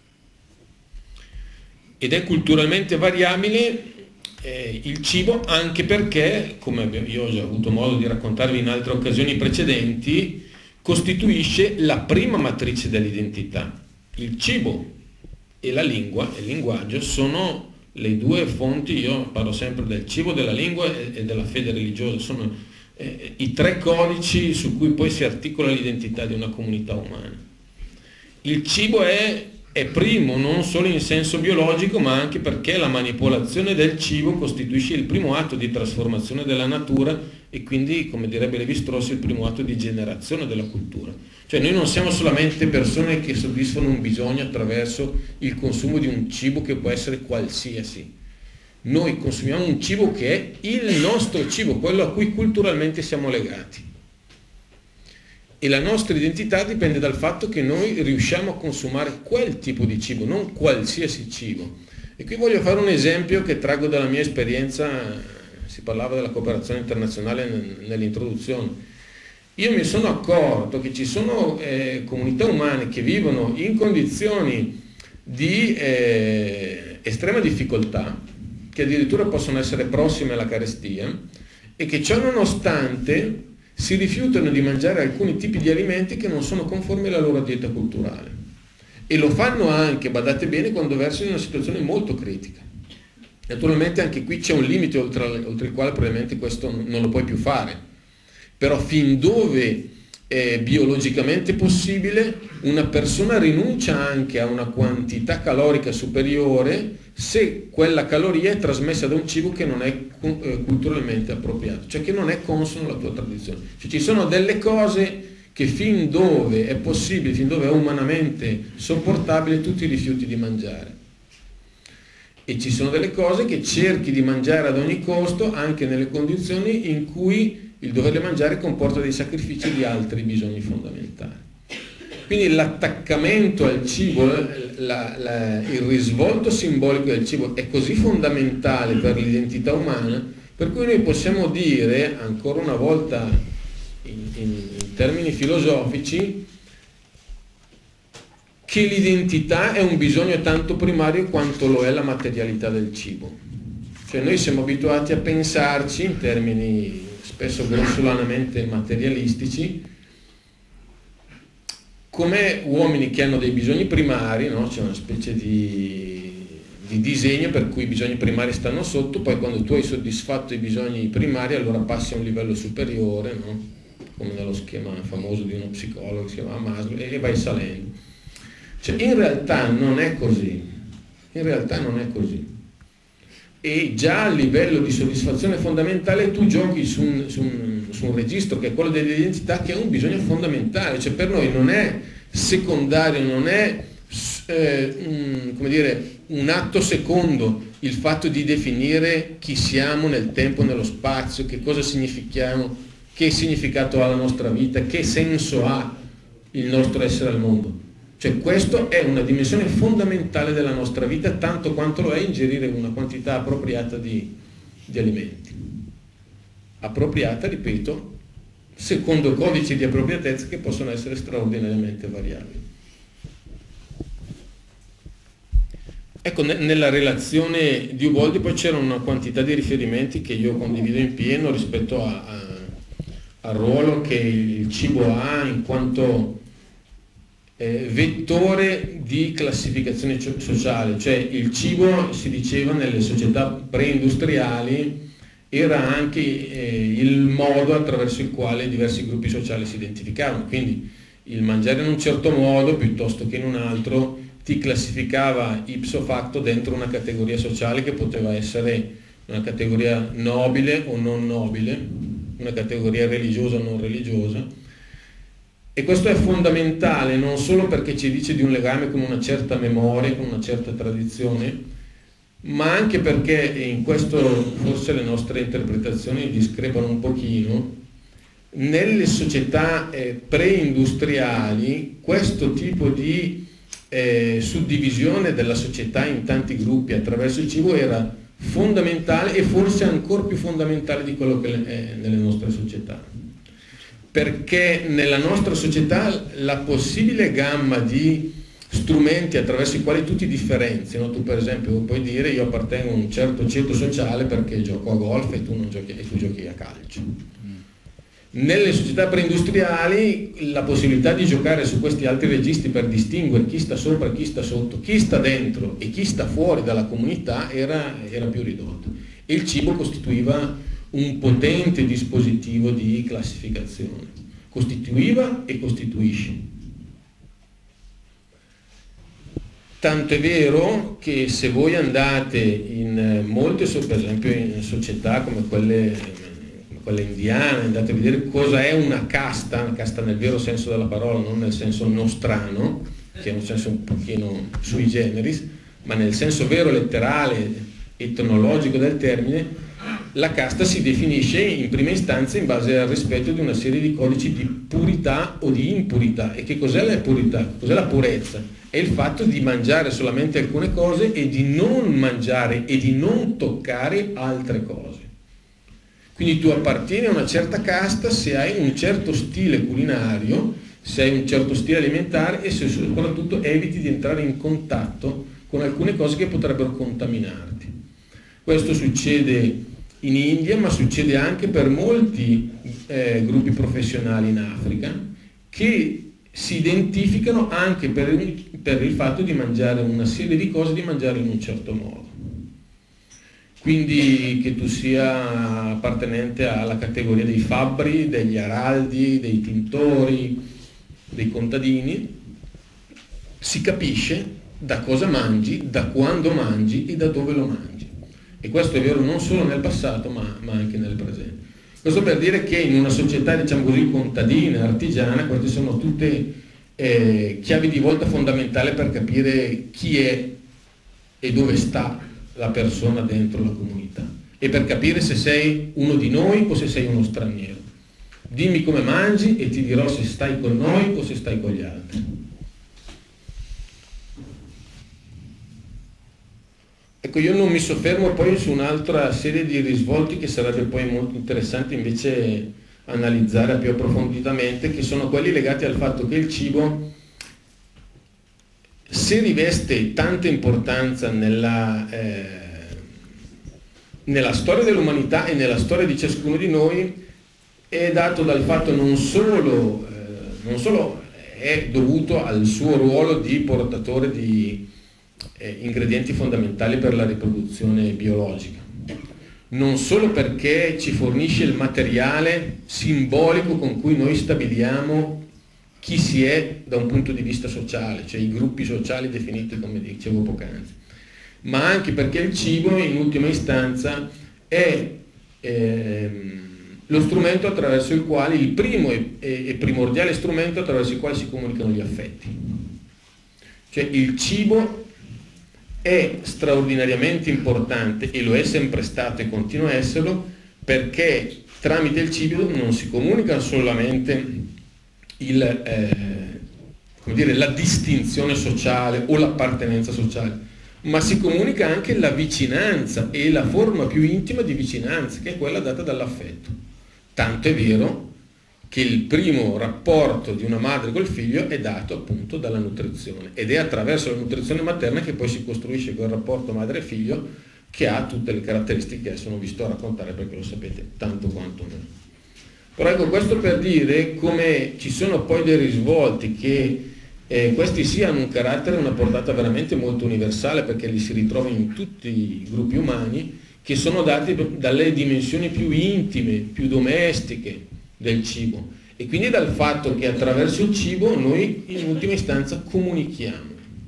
Ed è culturalmente variabile il cibo anche perché, come io ho già avuto modo di raccontarvi in altre occasioni precedenti, costituisce la prima matrice dell'identità. Il cibo e la lingua, il linguaggio, sono le 2 fonti, io parlo sempre del cibo, della lingua e della fede religiosa, sono i 3 codici su cui poi si articola l'identità di una comunità umana. Il cibo è primo non solo in senso biologico, ma anche perché la manipolazione del cibo costituisce il primo atto di trasformazione della natura e quindi, come direbbe Lévi-Strauss, il primo atto di generazione della cultura. Cioè noi non siamo solamente persone che soddisfano un bisogno attraverso il consumo di un cibo che può essere qualsiasi. Noi consumiamo un cibo che è il nostro cibo, quello a cui culturalmente siamo legati. E la nostra identità dipende dal fatto che noi riusciamo a consumare quel tipo di cibo, non qualsiasi cibo. E qui voglio fare un esempio che traggo dalla mia esperienza, si parlava della cooperazione internazionale nell'introduzione. Io mi sono accorto che ci sono comunità umane che vivono in condizioni di estrema difficoltà, che addirittura possono essere prossime alla carestia, e che ciò nonostante si rifiutano di mangiare alcuni tipi di alimenti che non sono conformi alla loro dieta culturale. E lo fanno anche, badate bene, quando versano in una situazione molto critica. Naturalmente anche qui c'è un limite oltre il quale probabilmente questo non lo puoi più fare. Però fin dove biologicamente possibile, una persona rinuncia anche a una quantità calorica superiore se quella caloria è trasmessa da un cibo che non è culturalmente appropriato, cioè che non è consono alla tua tradizione. Cioè, ci sono delle cose che fin dove è possibile, fin dove è umanamente sopportabile, tu ti rifiuti di mangiare. E ci sono delle cose che cerchi di mangiare ad ogni costo, anche nelle condizioni in cui il doverle mangiare comporta dei sacrifici di altri bisogni fondamentali. Quindi l'attaccamento al cibo, il risvolto simbolico del cibo è così fondamentale per l'identità umana, per cui noi possiamo dire, ancora una volta in termini filosofici, che l'identità è un bisogno tanto primario quanto lo è la materialità del cibo. Cioè noi siamo abituati a pensarci in termini spesso grossolanamente materialistici come uomini che hanno dei bisogni primari, no? C'è una specie di disegno per cui i bisogni primari stanno sotto, poi quando tu hai soddisfatto i bisogni primari allora passi a un livello superiore, no? Come nello schema famoso di uno psicologo che si chiama Maslow, e vai salendo. Cioè, in realtà non è così, e già a livello di soddisfazione fondamentale tu giochi su un registro che è quello dell'identità, che è un bisogno fondamentale, cioè per noi non è secondario, non è come dire, un atto secondo il fatto di definire chi siamo nel tempo, nello spazio, che cosa significhiamo, che significato ha la nostra vita, che senso ha il nostro essere al mondo. Cioè questo è una dimensione fondamentale della nostra vita, tanto quanto lo è ingerire una quantità appropriata di alimenti. Appropriata, ripeto, secondo codici di appropriatezza che possono essere straordinariamente variabili. Ecco, nella relazione di Uboldi poi c'era una quantità di riferimenti che io condivido in pieno rispetto al ruolo che il cibo ha in quanto vettore di classificazione sociale, cioè il cibo, si diceva, nelle società preindustriali era anche il modo attraverso il quale diversi gruppi sociali si identificavano, quindi il mangiare in un certo modo piuttosto che in un altro ti classificava ipso facto dentro una categoria sociale che poteva essere una categoria nobile o non nobile, una categoria religiosa o non religiosa. E questo è fondamentale non solo perché ci dice di un legame con una certa memoria, con una certa tradizione, ma anche perché, e in questo forse le nostre interpretazioni discrepano un pochino, nelle società preindustriali questo tipo di suddivisione della società in tanti gruppi attraverso il cibo era fondamentale e forse ancora più fondamentale di quello che è nelle nostre società. Perché nella nostra società la possibile gamma di strumenti attraverso i quali tu ti differenzi, no? Tu per esempio puoi dire io appartengo a un certo ceto sociale perché gioco a golf e tu non giochi, e tu giochi a calcio. Nelle società preindustriali la possibilità di giocare su questi altri registri per distinguere chi sta sopra e chi sta sotto, chi sta dentro e chi sta fuori dalla comunità era più ridotta. E il cibo costituiva un potente dispositivo di classificazione, costituiva e costituisce. Tanto è vero che se voi andate in molte, per esempio in società come quelle indiane, andate a vedere cosa è una casta nel vero senso della parola, non nel senso nostrano, che è un senso un pochino sui generis, ma nel senso vero, letterale, etnologico del termine. La casta si definisce in prima istanza in base al rispetto di una serie di codici di purità o di impurità. E che cos'è la purità? Cos'è la purezza? È il fatto di mangiare solamente alcune cose e di non mangiare e di non toccare altre cose. Quindi tu appartieni a una certa casta se hai un certo stile culinario, se hai un certo stile alimentare e se soprattutto eviti di entrare in contatto con alcune cose che potrebbero contaminarti. Questo succede in India, ma succede anche per molti gruppi professionali in Africa che si identificano anche per il fatto di mangiare una serie di cose, di mangiare in un certo modo. quindi che tu sia appartenente alla categoria dei fabbri, degli araldi, dei tintori, dei contadini, si capisce da cosa mangi, da quando mangi e da dove lo mangi. E questo è vero non solo nel passato ma anche nel presente. Questo per dire che in una società, diciamo così, contadina, artigiana, queste sono tutte chiavi di volta fondamentali per capire chi è e dove sta la persona dentro la comunità, e per capire se sei uno di noi o se sei uno straniero. Dimmi come mangi e ti dirò se stai con noi o se stai con gli altri. Ecco, io non mi soffermo poi su un'altra serie di risvolti che sarebbe poi molto interessante invece analizzare più approfonditamente, che sono quelli legati al fatto che il cibo, se riveste tanta importanza nella storia dell'umanità e nella storia di ciascuno di noi, è dato dal fatto non solo è dovuto al suo ruolo di portatore di ingredienti fondamentali per la riproduzione biologica, non solo perché ci fornisce il materiale simbolico con cui noi stabiliamo chi si è da un punto di vista sociale, cioè i gruppi sociali definiti come dicevo poc'anzi, ma anche perché il cibo in ultima istanza è lo strumento attraverso il quale, il primo e primordiale strumento attraverso il quale si comunicano gli affetti. Cioè il cibo è straordinariamente importante, e lo è sempre stato e continua a esserlo, perché tramite il cibo non si comunica solamente la distinzione sociale o l'appartenenza sociale, ma si comunica anche la vicinanza e la forma più intima di vicinanza, che è quella data dall'affetto. Tanto è vero che il primo rapporto di una madre col figlio è dato appunto dalla nutrizione, ed è attraverso la nutrizione materna che poi si costruisce quel rapporto madre-figlio che ha tutte le caratteristiche che adesso non vi sto a raccontare perché lo sapete tanto quanto me. Però ecco, questo per dire come ci sono poi dei risvolti che questi sì hanno un carattere e una portata veramente molto universale, perché li si ritrova in tutti i gruppi umani, che sono dati dalle dimensioni più intime, più domestiche del cibo, e quindi dal fatto che attraverso il cibo noi in ultima istanza comunichiamo.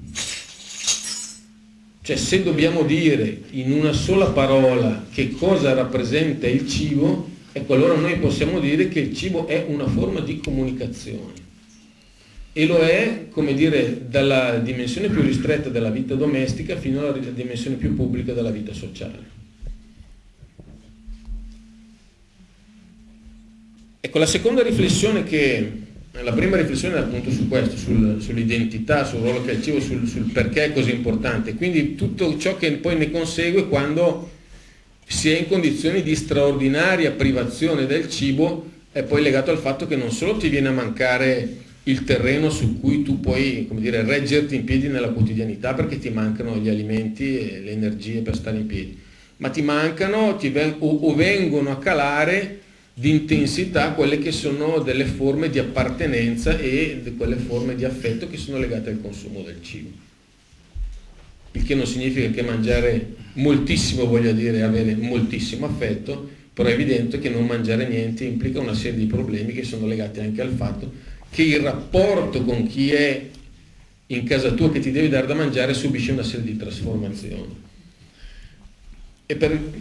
Cioè, se dobbiamo dire in una sola parola che cosa rappresenta il cibo, ecco, allora noi possiamo dire che il cibo è una forma di comunicazione, e lo è, come dire, dalla dimensione più ristretta della vita domestica fino alla dimensione più pubblica della vita sociale. Ecco, la seconda riflessione la prima riflessione è appunto su questo, sull'identità, sul ruolo che ha il cibo, sul perché è così importante, quindi tutto ciò che poi ne consegue quando si è in condizioni di straordinaria privazione del cibo, è poi legato al fatto che non solo ti viene a mancare il terreno su cui tu puoi, come dire, reggerti in piedi nella quotidianità, perché ti mancano gli alimenti e le energie per stare in piedi, ma ti mancano o vengono a calare di intensità quelle che sono delle forme di appartenenza e quelle forme di affetto che sono legate al consumo del cibo. Il che non significa che mangiare moltissimo voglia dire avere moltissimo affetto, però è evidente che non mangiare niente implica una serie di problemi che sono legati anche al fatto che il rapporto con chi è in casa tua che ti deve dare da mangiare subisce una serie di trasformazioni. E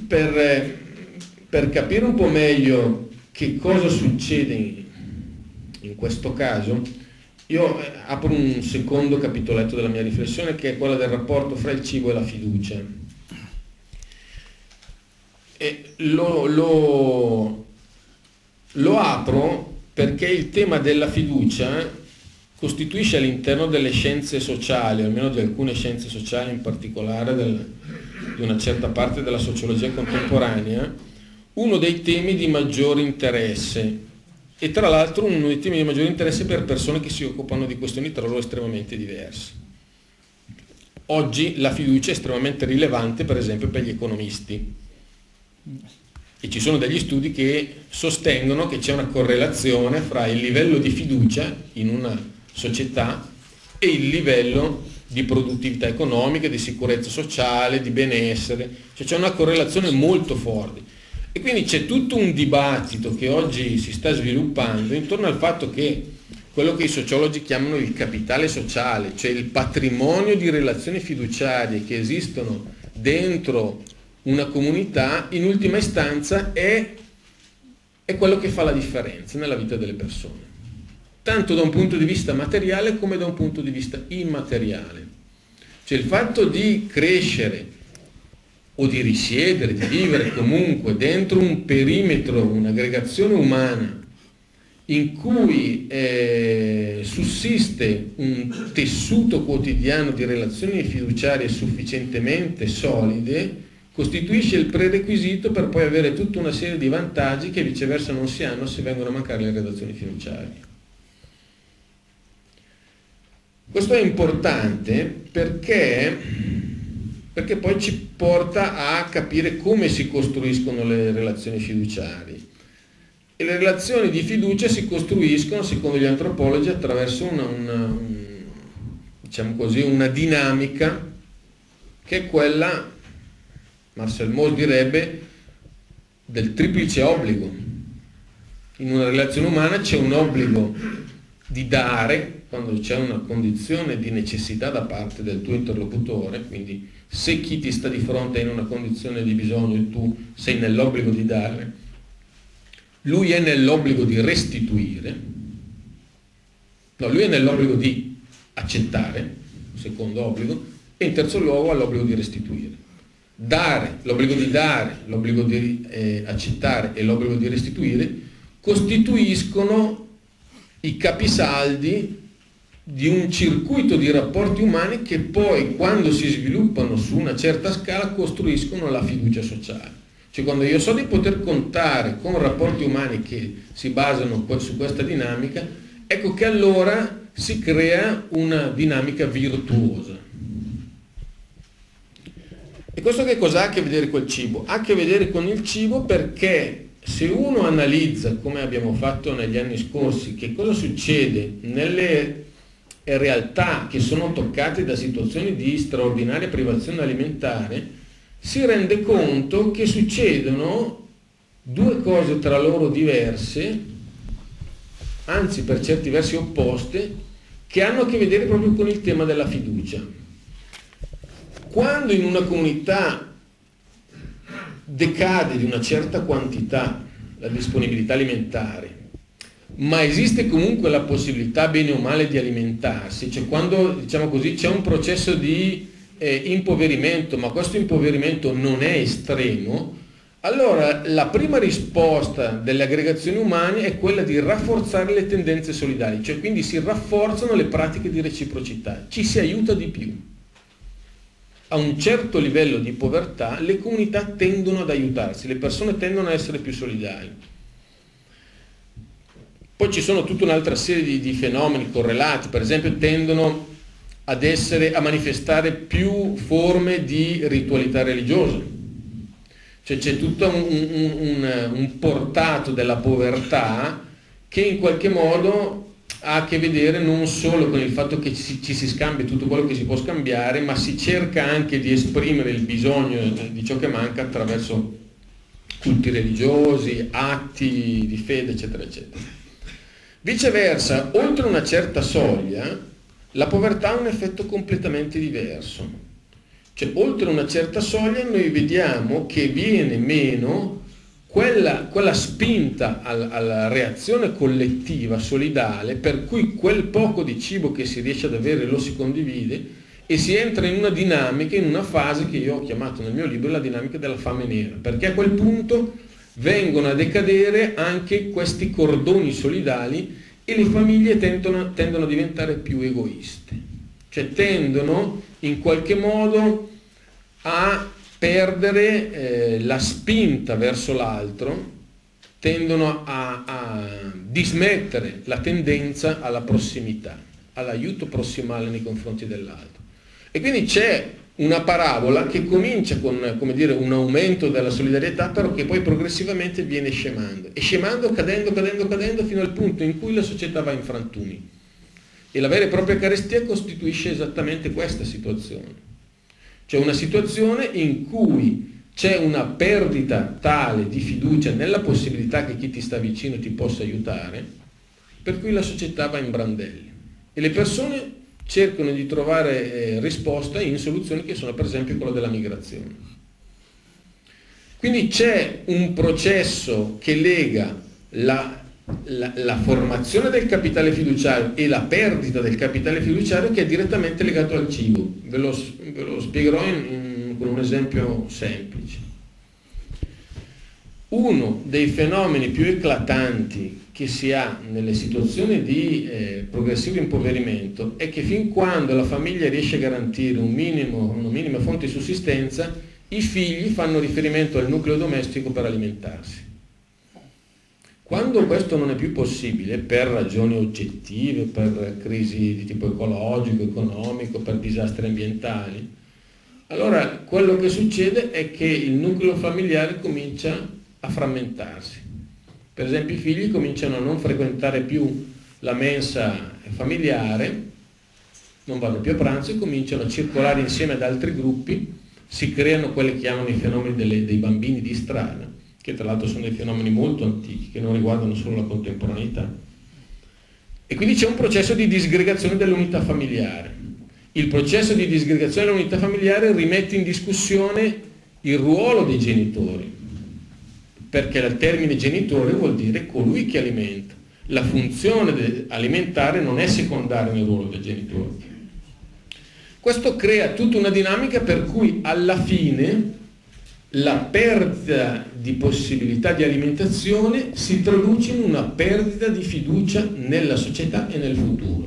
per capire un po' meglio che cosa succede in questo caso, io apro un secondo capitoletto della mia riflessione, che è quella del rapporto fra il cibo e la fiducia. E lo apro perché il tema della fiducia costituisce all'interno delle scienze sociali, almeno di alcune scienze sociali, in particolare di una certa parte della sociologia contemporanea, uno dei temi di maggiore interesse, e tra l'altro uno dei temi di maggiore interesse per persone che si occupano di questioni tra loro estremamente diverse. Oggi la fiducia è estremamente rilevante, per esempio, per gli economisti, e ci sono degli studi che sostengono che c'è una correlazione fra il livello di fiducia in una società e il livello di produttività economica, di sicurezza sociale, di benessere, cioè c'è una correlazione molto forte. E quindi c'è tutto un dibattito che oggi si sta sviluppando intorno al fatto che quello che i sociologi chiamano il capitale sociale, cioè il patrimonio di relazioni fiduciarie che esistono dentro una comunità, in ultima istanza è quello che fa la differenza nella vita delle persone, tanto da un punto di vista materiale come da un punto di vista immateriale. Cioè il fatto di crescere o di risiedere, di vivere comunque dentro un perimetro, un'aggregazione umana in cui sussiste un tessuto quotidiano di relazioni fiduciarie sufficientemente solide, costituisce il prerequisito per poi avere tutta una serie di vantaggi che viceversa non si hanno se vengono a mancare le relazioni fiduciarie. Questo è importante perché poi ci porta a capire come si costruiscono le relazioni fiduciarie. E le relazioni di fiducia si costruiscono, secondo gli antropologi, attraverso diciamo così, una dinamica che è quella, Marcel Mauss direbbe, del triplice obbligo. In una relazione umana c'è un obbligo di dare, quando c'è una condizione di necessità da parte del tuo interlocutore, quindi se chi ti sta di fronte è in una condizione di bisogno e tu sei nell'obbligo di dare, lui è nell'obbligo di restituire, no, lui è nell'obbligo di accettare, secondo obbligo, e in terzo luogo ha l'obbligo di restituire. Dare, l'obbligo di dare, l'obbligo di accettare e l'obbligo di restituire costituiscono i capisaldi di un circuito di rapporti umani che poi, quando si sviluppano su una certa scala, costruiscono la fiducia sociale. Cioè quando io so di poter contare con rapporti umani che si basano su questa dinamica, ecco che allora si crea una dinamica virtuosa. E questo che cosa ha a che vedere col cibo? Ha a che vedere con il cibo perché se uno analizza, come abbiamo fatto negli anni scorsi, che cosa succede nelle realtà che sono toccate da situazioni di straordinaria privazione alimentare, si rende conto che succedono due cose tra loro diverse, anzi per certi versi opposte, che hanno a che vedere proprio con il tema della fiducia. Quando in una comunità decade di una certa quantità la disponibilità alimentare, ma esiste comunque la possibilità, bene o male, di alimentarsi, cioè quando, diciamo così, c'è un processo di impoverimento, ma questo impoverimento non è estremo, allora la prima risposta delle aggregazioni umane è quella di rafforzare le tendenze solidali, cioè quindi si rafforzano le pratiche di reciprocità, ci si aiuta di più. A un certo livello di povertà le comunità tendono ad aiutarsi, le persone tendono a essere più solidali. Poi ci sono tutta un'altra serie di fenomeni correlati, per esempio tendono a manifestare più forme di ritualità religiosa. Cioè c'è tutto un portato della povertà che in qualche modo ha a che vedere non solo con il fatto che ci si scambia tutto quello che si può scambiare, ma si cerca anche di esprimere il bisogno di ciò che manca attraverso culti religiosi, atti di fede, eccetera, eccetera. Viceversa, oltre una certa soglia, la povertà ha un effetto completamente diverso. Cioè, oltre una certa soglia noi vediamo che viene meno quella spinta alla reazione collettiva, solidale, per cui quel poco di cibo che si riesce ad avere lo si condivide e si entra in una dinamica, in una fase che io ho chiamato nel mio libro la dinamica della fame nera, perché a quel punto vengono a decadere anche questi cordoni solidali e le famiglie tendono a diventare più egoiste, cioè tendono in qualche modo a perdere la spinta verso l'altro, tendono a dismettere la tendenza alla prossimità, all'aiuto prossimale nei confronti dell'altro. E quindi c'è una parabola che comincia con, come dire, un aumento della solidarietà, però che poi progressivamente viene scemando, e scemando, cadendo, fino al punto in cui la società va in frantumi. E la vera e propria carestia costituisce esattamente questa situazione. Cioè una situazione in cui c'è una perdita tale di fiducia nella possibilità che chi ti sta vicino ti possa aiutare, per cui la società va in brandelli. E le persone cercano di trovare risposta in soluzioni che sono per esempio quella della migrazione. Quindi c'è un processo che lega la formazione del capitale fiduciario e la perdita del capitale fiduciario, che è direttamente legato al cibo. Ve lo spiegherò con un esempio semplice. Uno dei fenomeni più eclatanti che si ha nelle situazioni di progressivo impoverimento è che fin quando la famiglia riesce a garantire una minima fonte di sussistenza, i figli fanno riferimento al nucleo domestico per alimentarsi. Quando questo non è più possibile per ragioni oggettive, per crisi di tipo ecologico, economico, per disastri ambientali, allora quello che succede è che il nucleo familiare comincia a frammentarsi. Per esempio i figli cominciano a non frequentare più la mensa familiare, non vanno più a pranzo e cominciano a circolare insieme ad altri gruppi, si creano quelli che chiamano i fenomeni dei bambini di strada, che tra l'altro sono dei fenomeni molto antichi, che non riguardano solo la contemporaneità. E quindi c'è un processo di disgregazione dell'unità familiare. Il processo di disgregazione dell'unità familiare rimette in discussione il ruolo dei genitori, perché il termine genitore vuol dire colui che alimenta. La funzione alimentare non è secondaria nel ruolo del genitore. Questo crea tutta una dinamica per cui alla fine la perdita di possibilità di alimentazione si traduce in una perdita di fiducia nella società e nel futuro.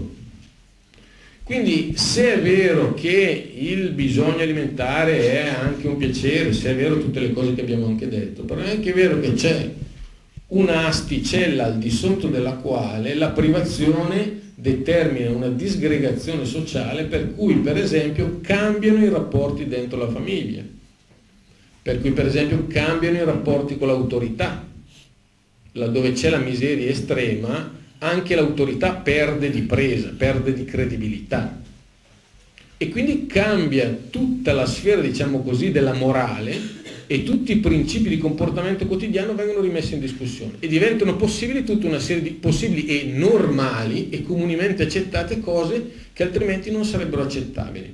Quindi se è vero che il bisogno alimentare è anche un piacere, se è vero tutte le cose che abbiamo anche detto, però è anche vero che c'è un'asticella al di sotto della quale la privazione determina una disgregazione sociale, per cui per esempio cambiano i rapporti dentro la famiglia, per cui per esempio cambiano i rapporti con l'autorità. Laddove c'è la miseria estrema, anche l'autorità perde di presa, perde di credibilità, e quindi cambia tutta la sfera, diciamo così, della morale, e tutti i principi di comportamento quotidiano vengono rimessi in discussione e diventano possibili tutta una serie di possibili e normali e comunemente accettate cose che altrimenti non sarebbero accettabili.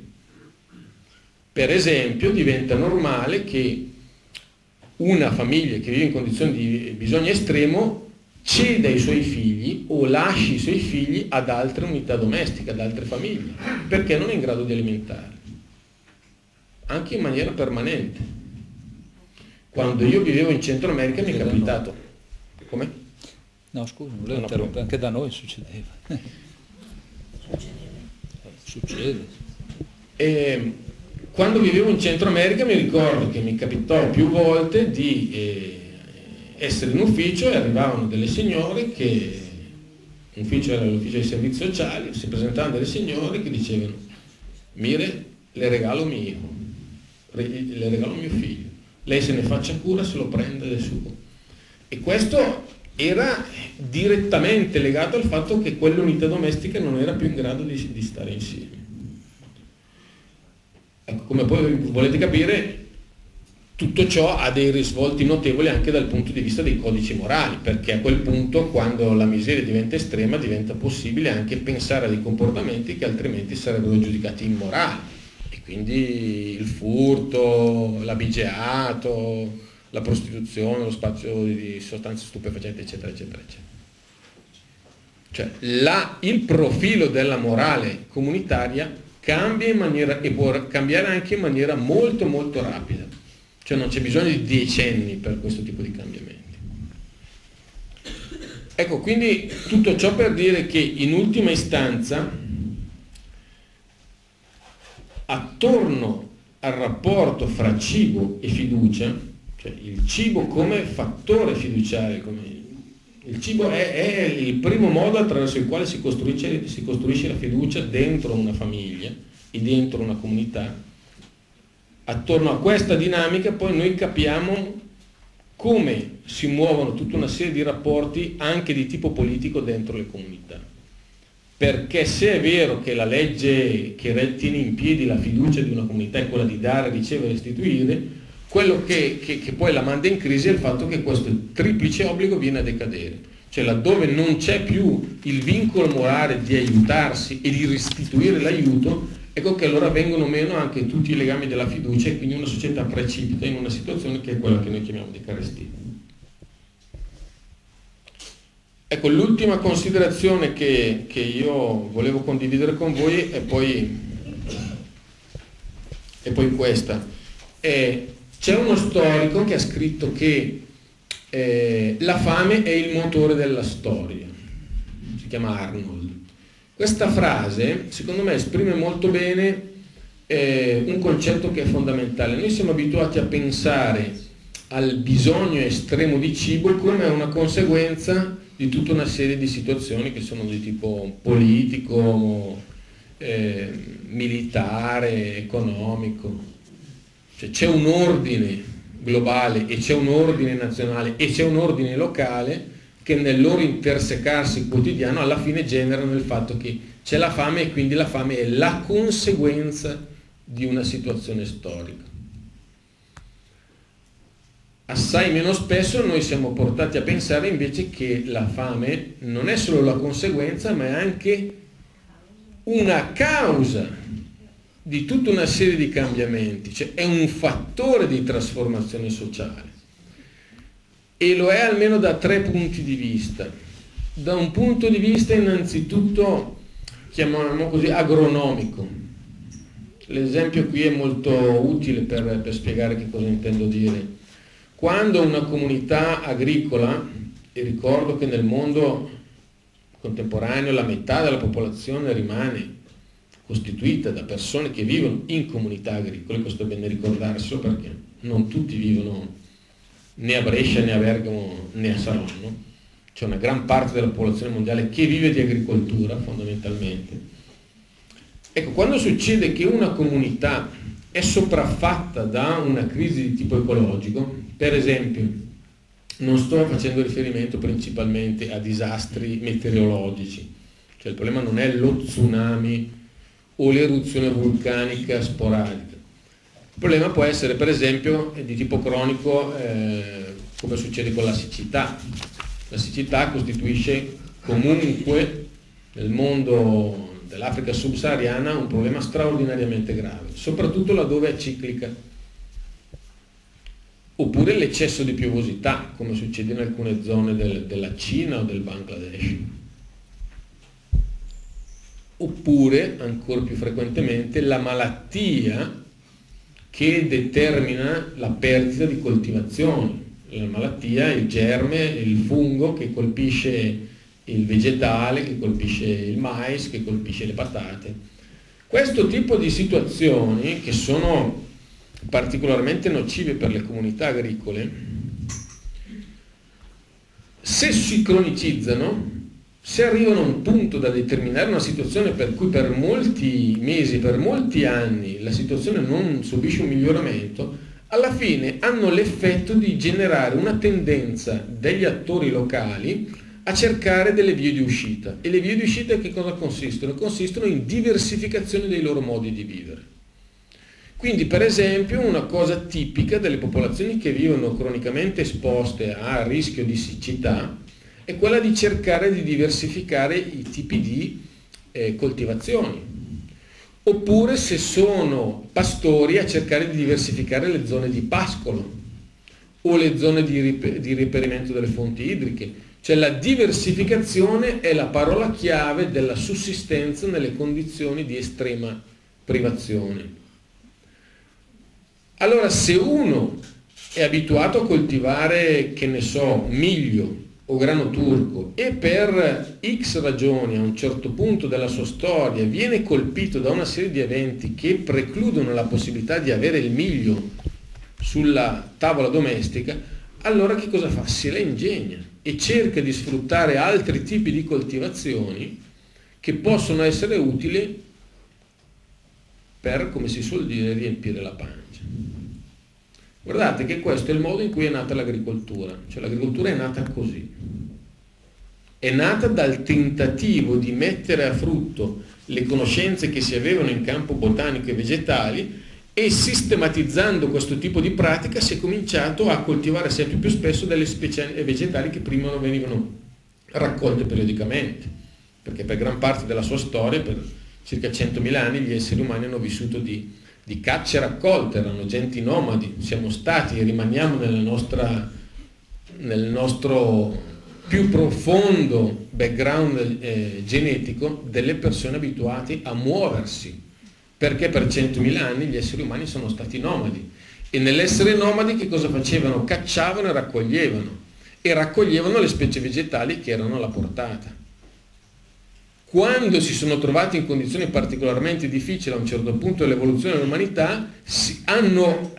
Per esempio diventa normale che una famiglia che vive in condizioni di bisogno estremo ceda i suoi figli o lasci i suoi figli ad altre unità domestiche, ad altre famiglie, perché non è in grado di alimentarli, anche in maniera permanente. Quando io vivevo in Centro America mi è capitato... Come?
No, scusa, non volevo interrompere, anche da noi succedeva. Succede.
E quando vivevo in Centro America mi ricordo che mi capitò più volte di essere in ufficio e arrivavano delle signore che, l'ufficio era l'ufficio dei servizi sociali, si presentavano delle signore che dicevano: Mire, le regalo mio hijo, le regalo mio figlio, lei se ne faccia cura, se lo prende del suo. E questo era direttamente legato al fatto che quell'unità domestica non era più in grado di stare insieme. Ecco, come poi volete capire, tutto ciò ha dei risvolti notevoli anche dal punto di vista dei codici morali, perché a quel punto, quando la miseria diventa estrema, diventa possibile anche pensare a dei comportamenti che altrimenti sarebbero giudicati immorali. Quindi il furto, l'abigeato, la prostituzione, lo spazio di sostanze stupefacenti, eccetera, eccetera, eccetera. Cioè il profilo della morale comunitaria cambia in maniera, e può cambiare anche in maniera molto molto rapida. Cioè non c'è bisogno di decenni per questo tipo di cambiamenti. Ecco, quindi tutto ciò per dire che in ultima istanza, attorno al rapporto fra cibo e fiducia, cioè il cibo come fattore fiduciario, il cibo è il primo modo attraverso il quale si costruisce la fiducia dentro una famiglia e dentro una comunità. Attorno a questa dinamica poi noi capiamo come si muovono tutta una serie di rapporti anche di tipo politico dentro le comunità. perché se è vero che la legge che tiene in piedi la fiducia di una comunità è quella di dare, ricevere e restituire, quello che poi la manda in crisi è il fatto che questo triplice obbligo viene a decadere. Cioè laddove non c'è più il vincolo morale di aiutarsi e di restituire l'aiuto, ecco che allora vengono meno anche tutti i legami della fiducia e quindi una società precipita in una situazione che è quella che noi chiamiamo di carestia. Ecco, l'ultima considerazione che io volevo condividere con voi è poi questa. C'è uno storico che ha scritto che la fame è il motore della storia, si chiama Arnold. Questa frase secondo me esprime molto bene un concetto che è fondamentale. Noi siamo abituati a pensare al bisogno estremo di cibo come una conseguenza di tutta una serie di situazioni che sono di tipo politico, militare, economico. Cioè, c'è un ordine globale e c'è un ordine nazionale e c'è un ordine locale che nel loro intersecarsi quotidiano alla fine generano il fatto che c'è la fame e quindi la fame è la conseguenza di una situazione storica. Assai meno spesso noi siamo portati a pensare invece che la fame non è solo la conseguenza ma è anche una causa di tutta una serie di cambiamenti, cioè è un fattore di trasformazione sociale e lo è almeno da 3 punti di vista. Da un punto di vista innanzitutto, chiamiamolo così, agronomico. L'esempio qui è molto utile per spiegare che cosa intendo dire. Quando una comunità agricola, e ricordo che nel mondo contemporaneo la metà della popolazione rimane costituita da persone che vivono in comunità agricole, questo è bene ricordarselo perché non tutti vivono né a Brescia né a Bergamo né a Saronno, c'è una gran parte della popolazione mondiale che vive di agricoltura fondamentalmente. Ecco, quando succede che una comunità è sopraffatta da una crisi di tipo ecologico, per esempio, non sto facendo riferimento principalmente a disastri meteorologici, cioè il problema non è lo tsunami o l'eruzione vulcanica sporadica. Il problema può essere per esempio di tipo cronico, come succede con la siccità. La siccità costituisce comunque nel mondo dell'Africa subsahariana un problema straordinariamente grave, soprattutto laddove è ciclica. Oppure l'eccesso di piovosità, come succede in alcune zone della Cina o del Bangladesh. Oppure, ancora più frequentemente, la malattia che determina la perdita di coltivazioni. La malattia, il germe, il fungo che colpisce il vegetale, che colpisce il mais, che colpisce le patate. Questo tipo di situazioni, che sono particolarmente nocive per le comunità agricole, se si cronicizzano, se arrivano a un punto da determinare una situazione per cui per molti mesi, per molti anni la situazione non subisce un miglioramento, alla fine hanno l'effetto di generare una tendenza degli attori locali a cercare delle vie di uscita. E le vie di uscita che cosa consistono? Consistono in diversificazione dei loro modi di vivere. Quindi per esempio una cosa tipica delle popolazioni che vivono cronicamente esposte a rischio di siccità è quella di cercare di diversificare i tipi di coltivazioni, oppure se sono pastori a cercare di diversificare le zone di pascolo o le zone di reperimento delle fonti idriche. Cioè la diversificazione è la parola chiave della sussistenza nelle condizioni di estrema privazione. Allora se uno è abituato a coltivare, che ne so, miglio o grano turco e per X ragioni a un certo punto della sua storia viene colpito da una serie di eventi che precludono la possibilità di avere il miglio sulla tavola domestica, allora che cosa fa? Se la ingegna e cerca di sfruttare altri tipi di coltivazioni che possono essere utili per, come si suol dire, riempire la pancia. Guardate che questo è il modo in cui è nata l'agricoltura, cioè l'agricoltura è nata così. è nata dal tentativo di mettere a frutto le conoscenze che si avevano in campo botanico e vegetali, e sistematizzando questo tipo di pratica si è cominciato a coltivare sempre più spesso delle specie vegetali che prima non venivano raccolte periodicamente, perché per gran parte della sua storia, per circa 100.000 anni, gli esseri umani hanno vissuto di caccia e raccolta, erano genti nomadi, siamo stati e rimaniamo nel nostro più profondo background genetico delle persone abituate a muoversi, perché per 100.000 anni gli esseri umani sono stati nomadi, e nell'essere nomadi che cosa facevano? Cacciavano e raccoglievano le specie vegetali che erano alla portata. Quando si sono trovati in condizioni particolarmente difficili a un certo punto dell'evoluzione dell'umanità, hanno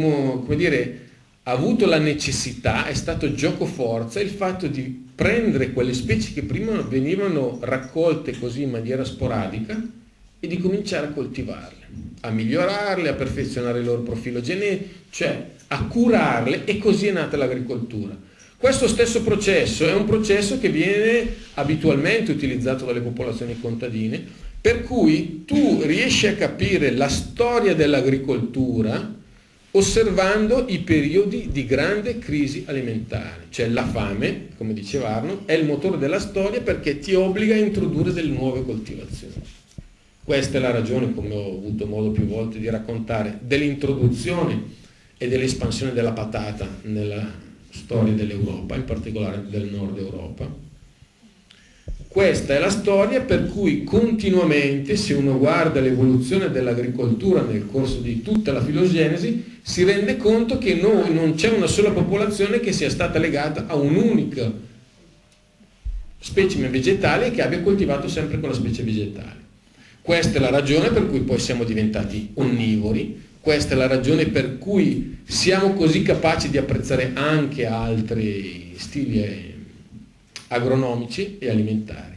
avuto la necessità, è stato giocoforza il fatto di prendere quelle specie che prima venivano raccolte così in maniera sporadica e di cominciare a coltivarle, a migliorarle, a perfezionare il loro profilo genetico, cioè a curarle, e così è nata l'agricoltura. Questo stesso processo è un processo che viene abitualmente utilizzato dalle popolazioni contadine, per cui tu riesci a capire la storia dell'agricoltura osservando i periodi di grande crisi alimentare, cioè la fame, come diceva Arnold, è il motore della storia perché ti obbliga a introdurre delle nuove coltivazioni. Questa è la ragione, come ho avuto modo più volte di raccontare, dell'introduzione e dell'espansione della patata nella storia dell'Europa, in particolare del nord Europa. Questa è la storia per cui continuamente, se uno guarda l'evoluzione dell'agricoltura nel corso di tutta la filogenesi, si rende conto che non c'è una sola popolazione che sia stata legata a un'unica specie vegetale e che abbia coltivato sempre quella specie vegetale. Questa è la ragione per cui poi siamo diventati onnivori, questa è la ragione per cui siamo così capaci di apprezzare anche altri stili agronomici e alimentari.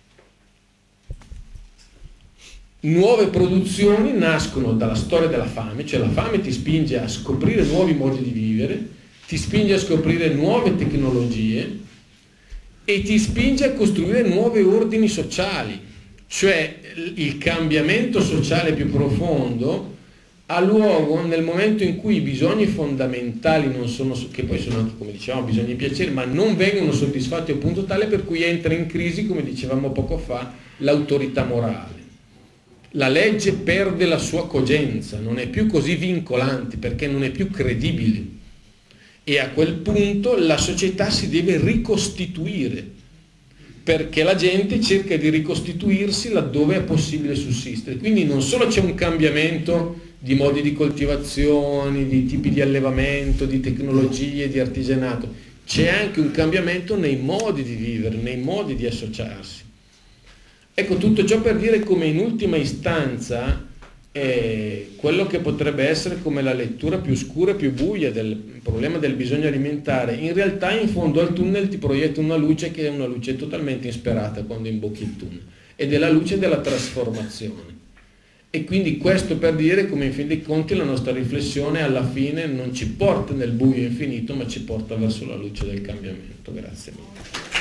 Nuove produzioni nascono dalla storia della fame, cioè la fame ti spinge a scoprire nuovi modi di vivere, ti spinge a scoprire nuove tecnologie e ti spinge a costruire nuovi ordini sociali, cioè il cambiamento sociale più profondo ha luogo nel momento in cui i bisogni fondamentali non sono, che poi sono anche, come dicevamo, bisogni di piacere, ma non vengono soddisfatti a un punto tale per cui entra in crisi, come dicevamo poco fa, l'autorità morale. La legge perde la sua cogenza, non è più così vincolante perché non è più credibile, e a quel punto la società si deve ricostituire, perché la gente cerca di ricostituirsi laddove è possibile sussistere. Quindi non solo c'è un cambiamento di modi di coltivazione, di tipi di allevamento, di tecnologie, di artigianato, c'è anche un cambiamento nei modi di vivere, nei modi di associarsi. Ecco, tutto ciò per dire come in ultima istanza quello che potrebbe essere come la lettura più scura e più buia del problema del bisogno alimentare, in realtà in fondo al tunnel ti proietta una luce che è una luce totalmente insperata quando imbocchi il tunnel, ed è la luce della trasformazione. E quindi questo per dire come in fin dei conti la nostra riflessione alla fine non ci porta nel buio infinito, ma ci porta verso la luce del cambiamento. Grazie mille.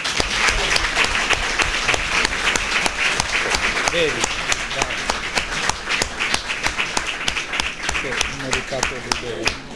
Vedi, dai. Che meritato vedere.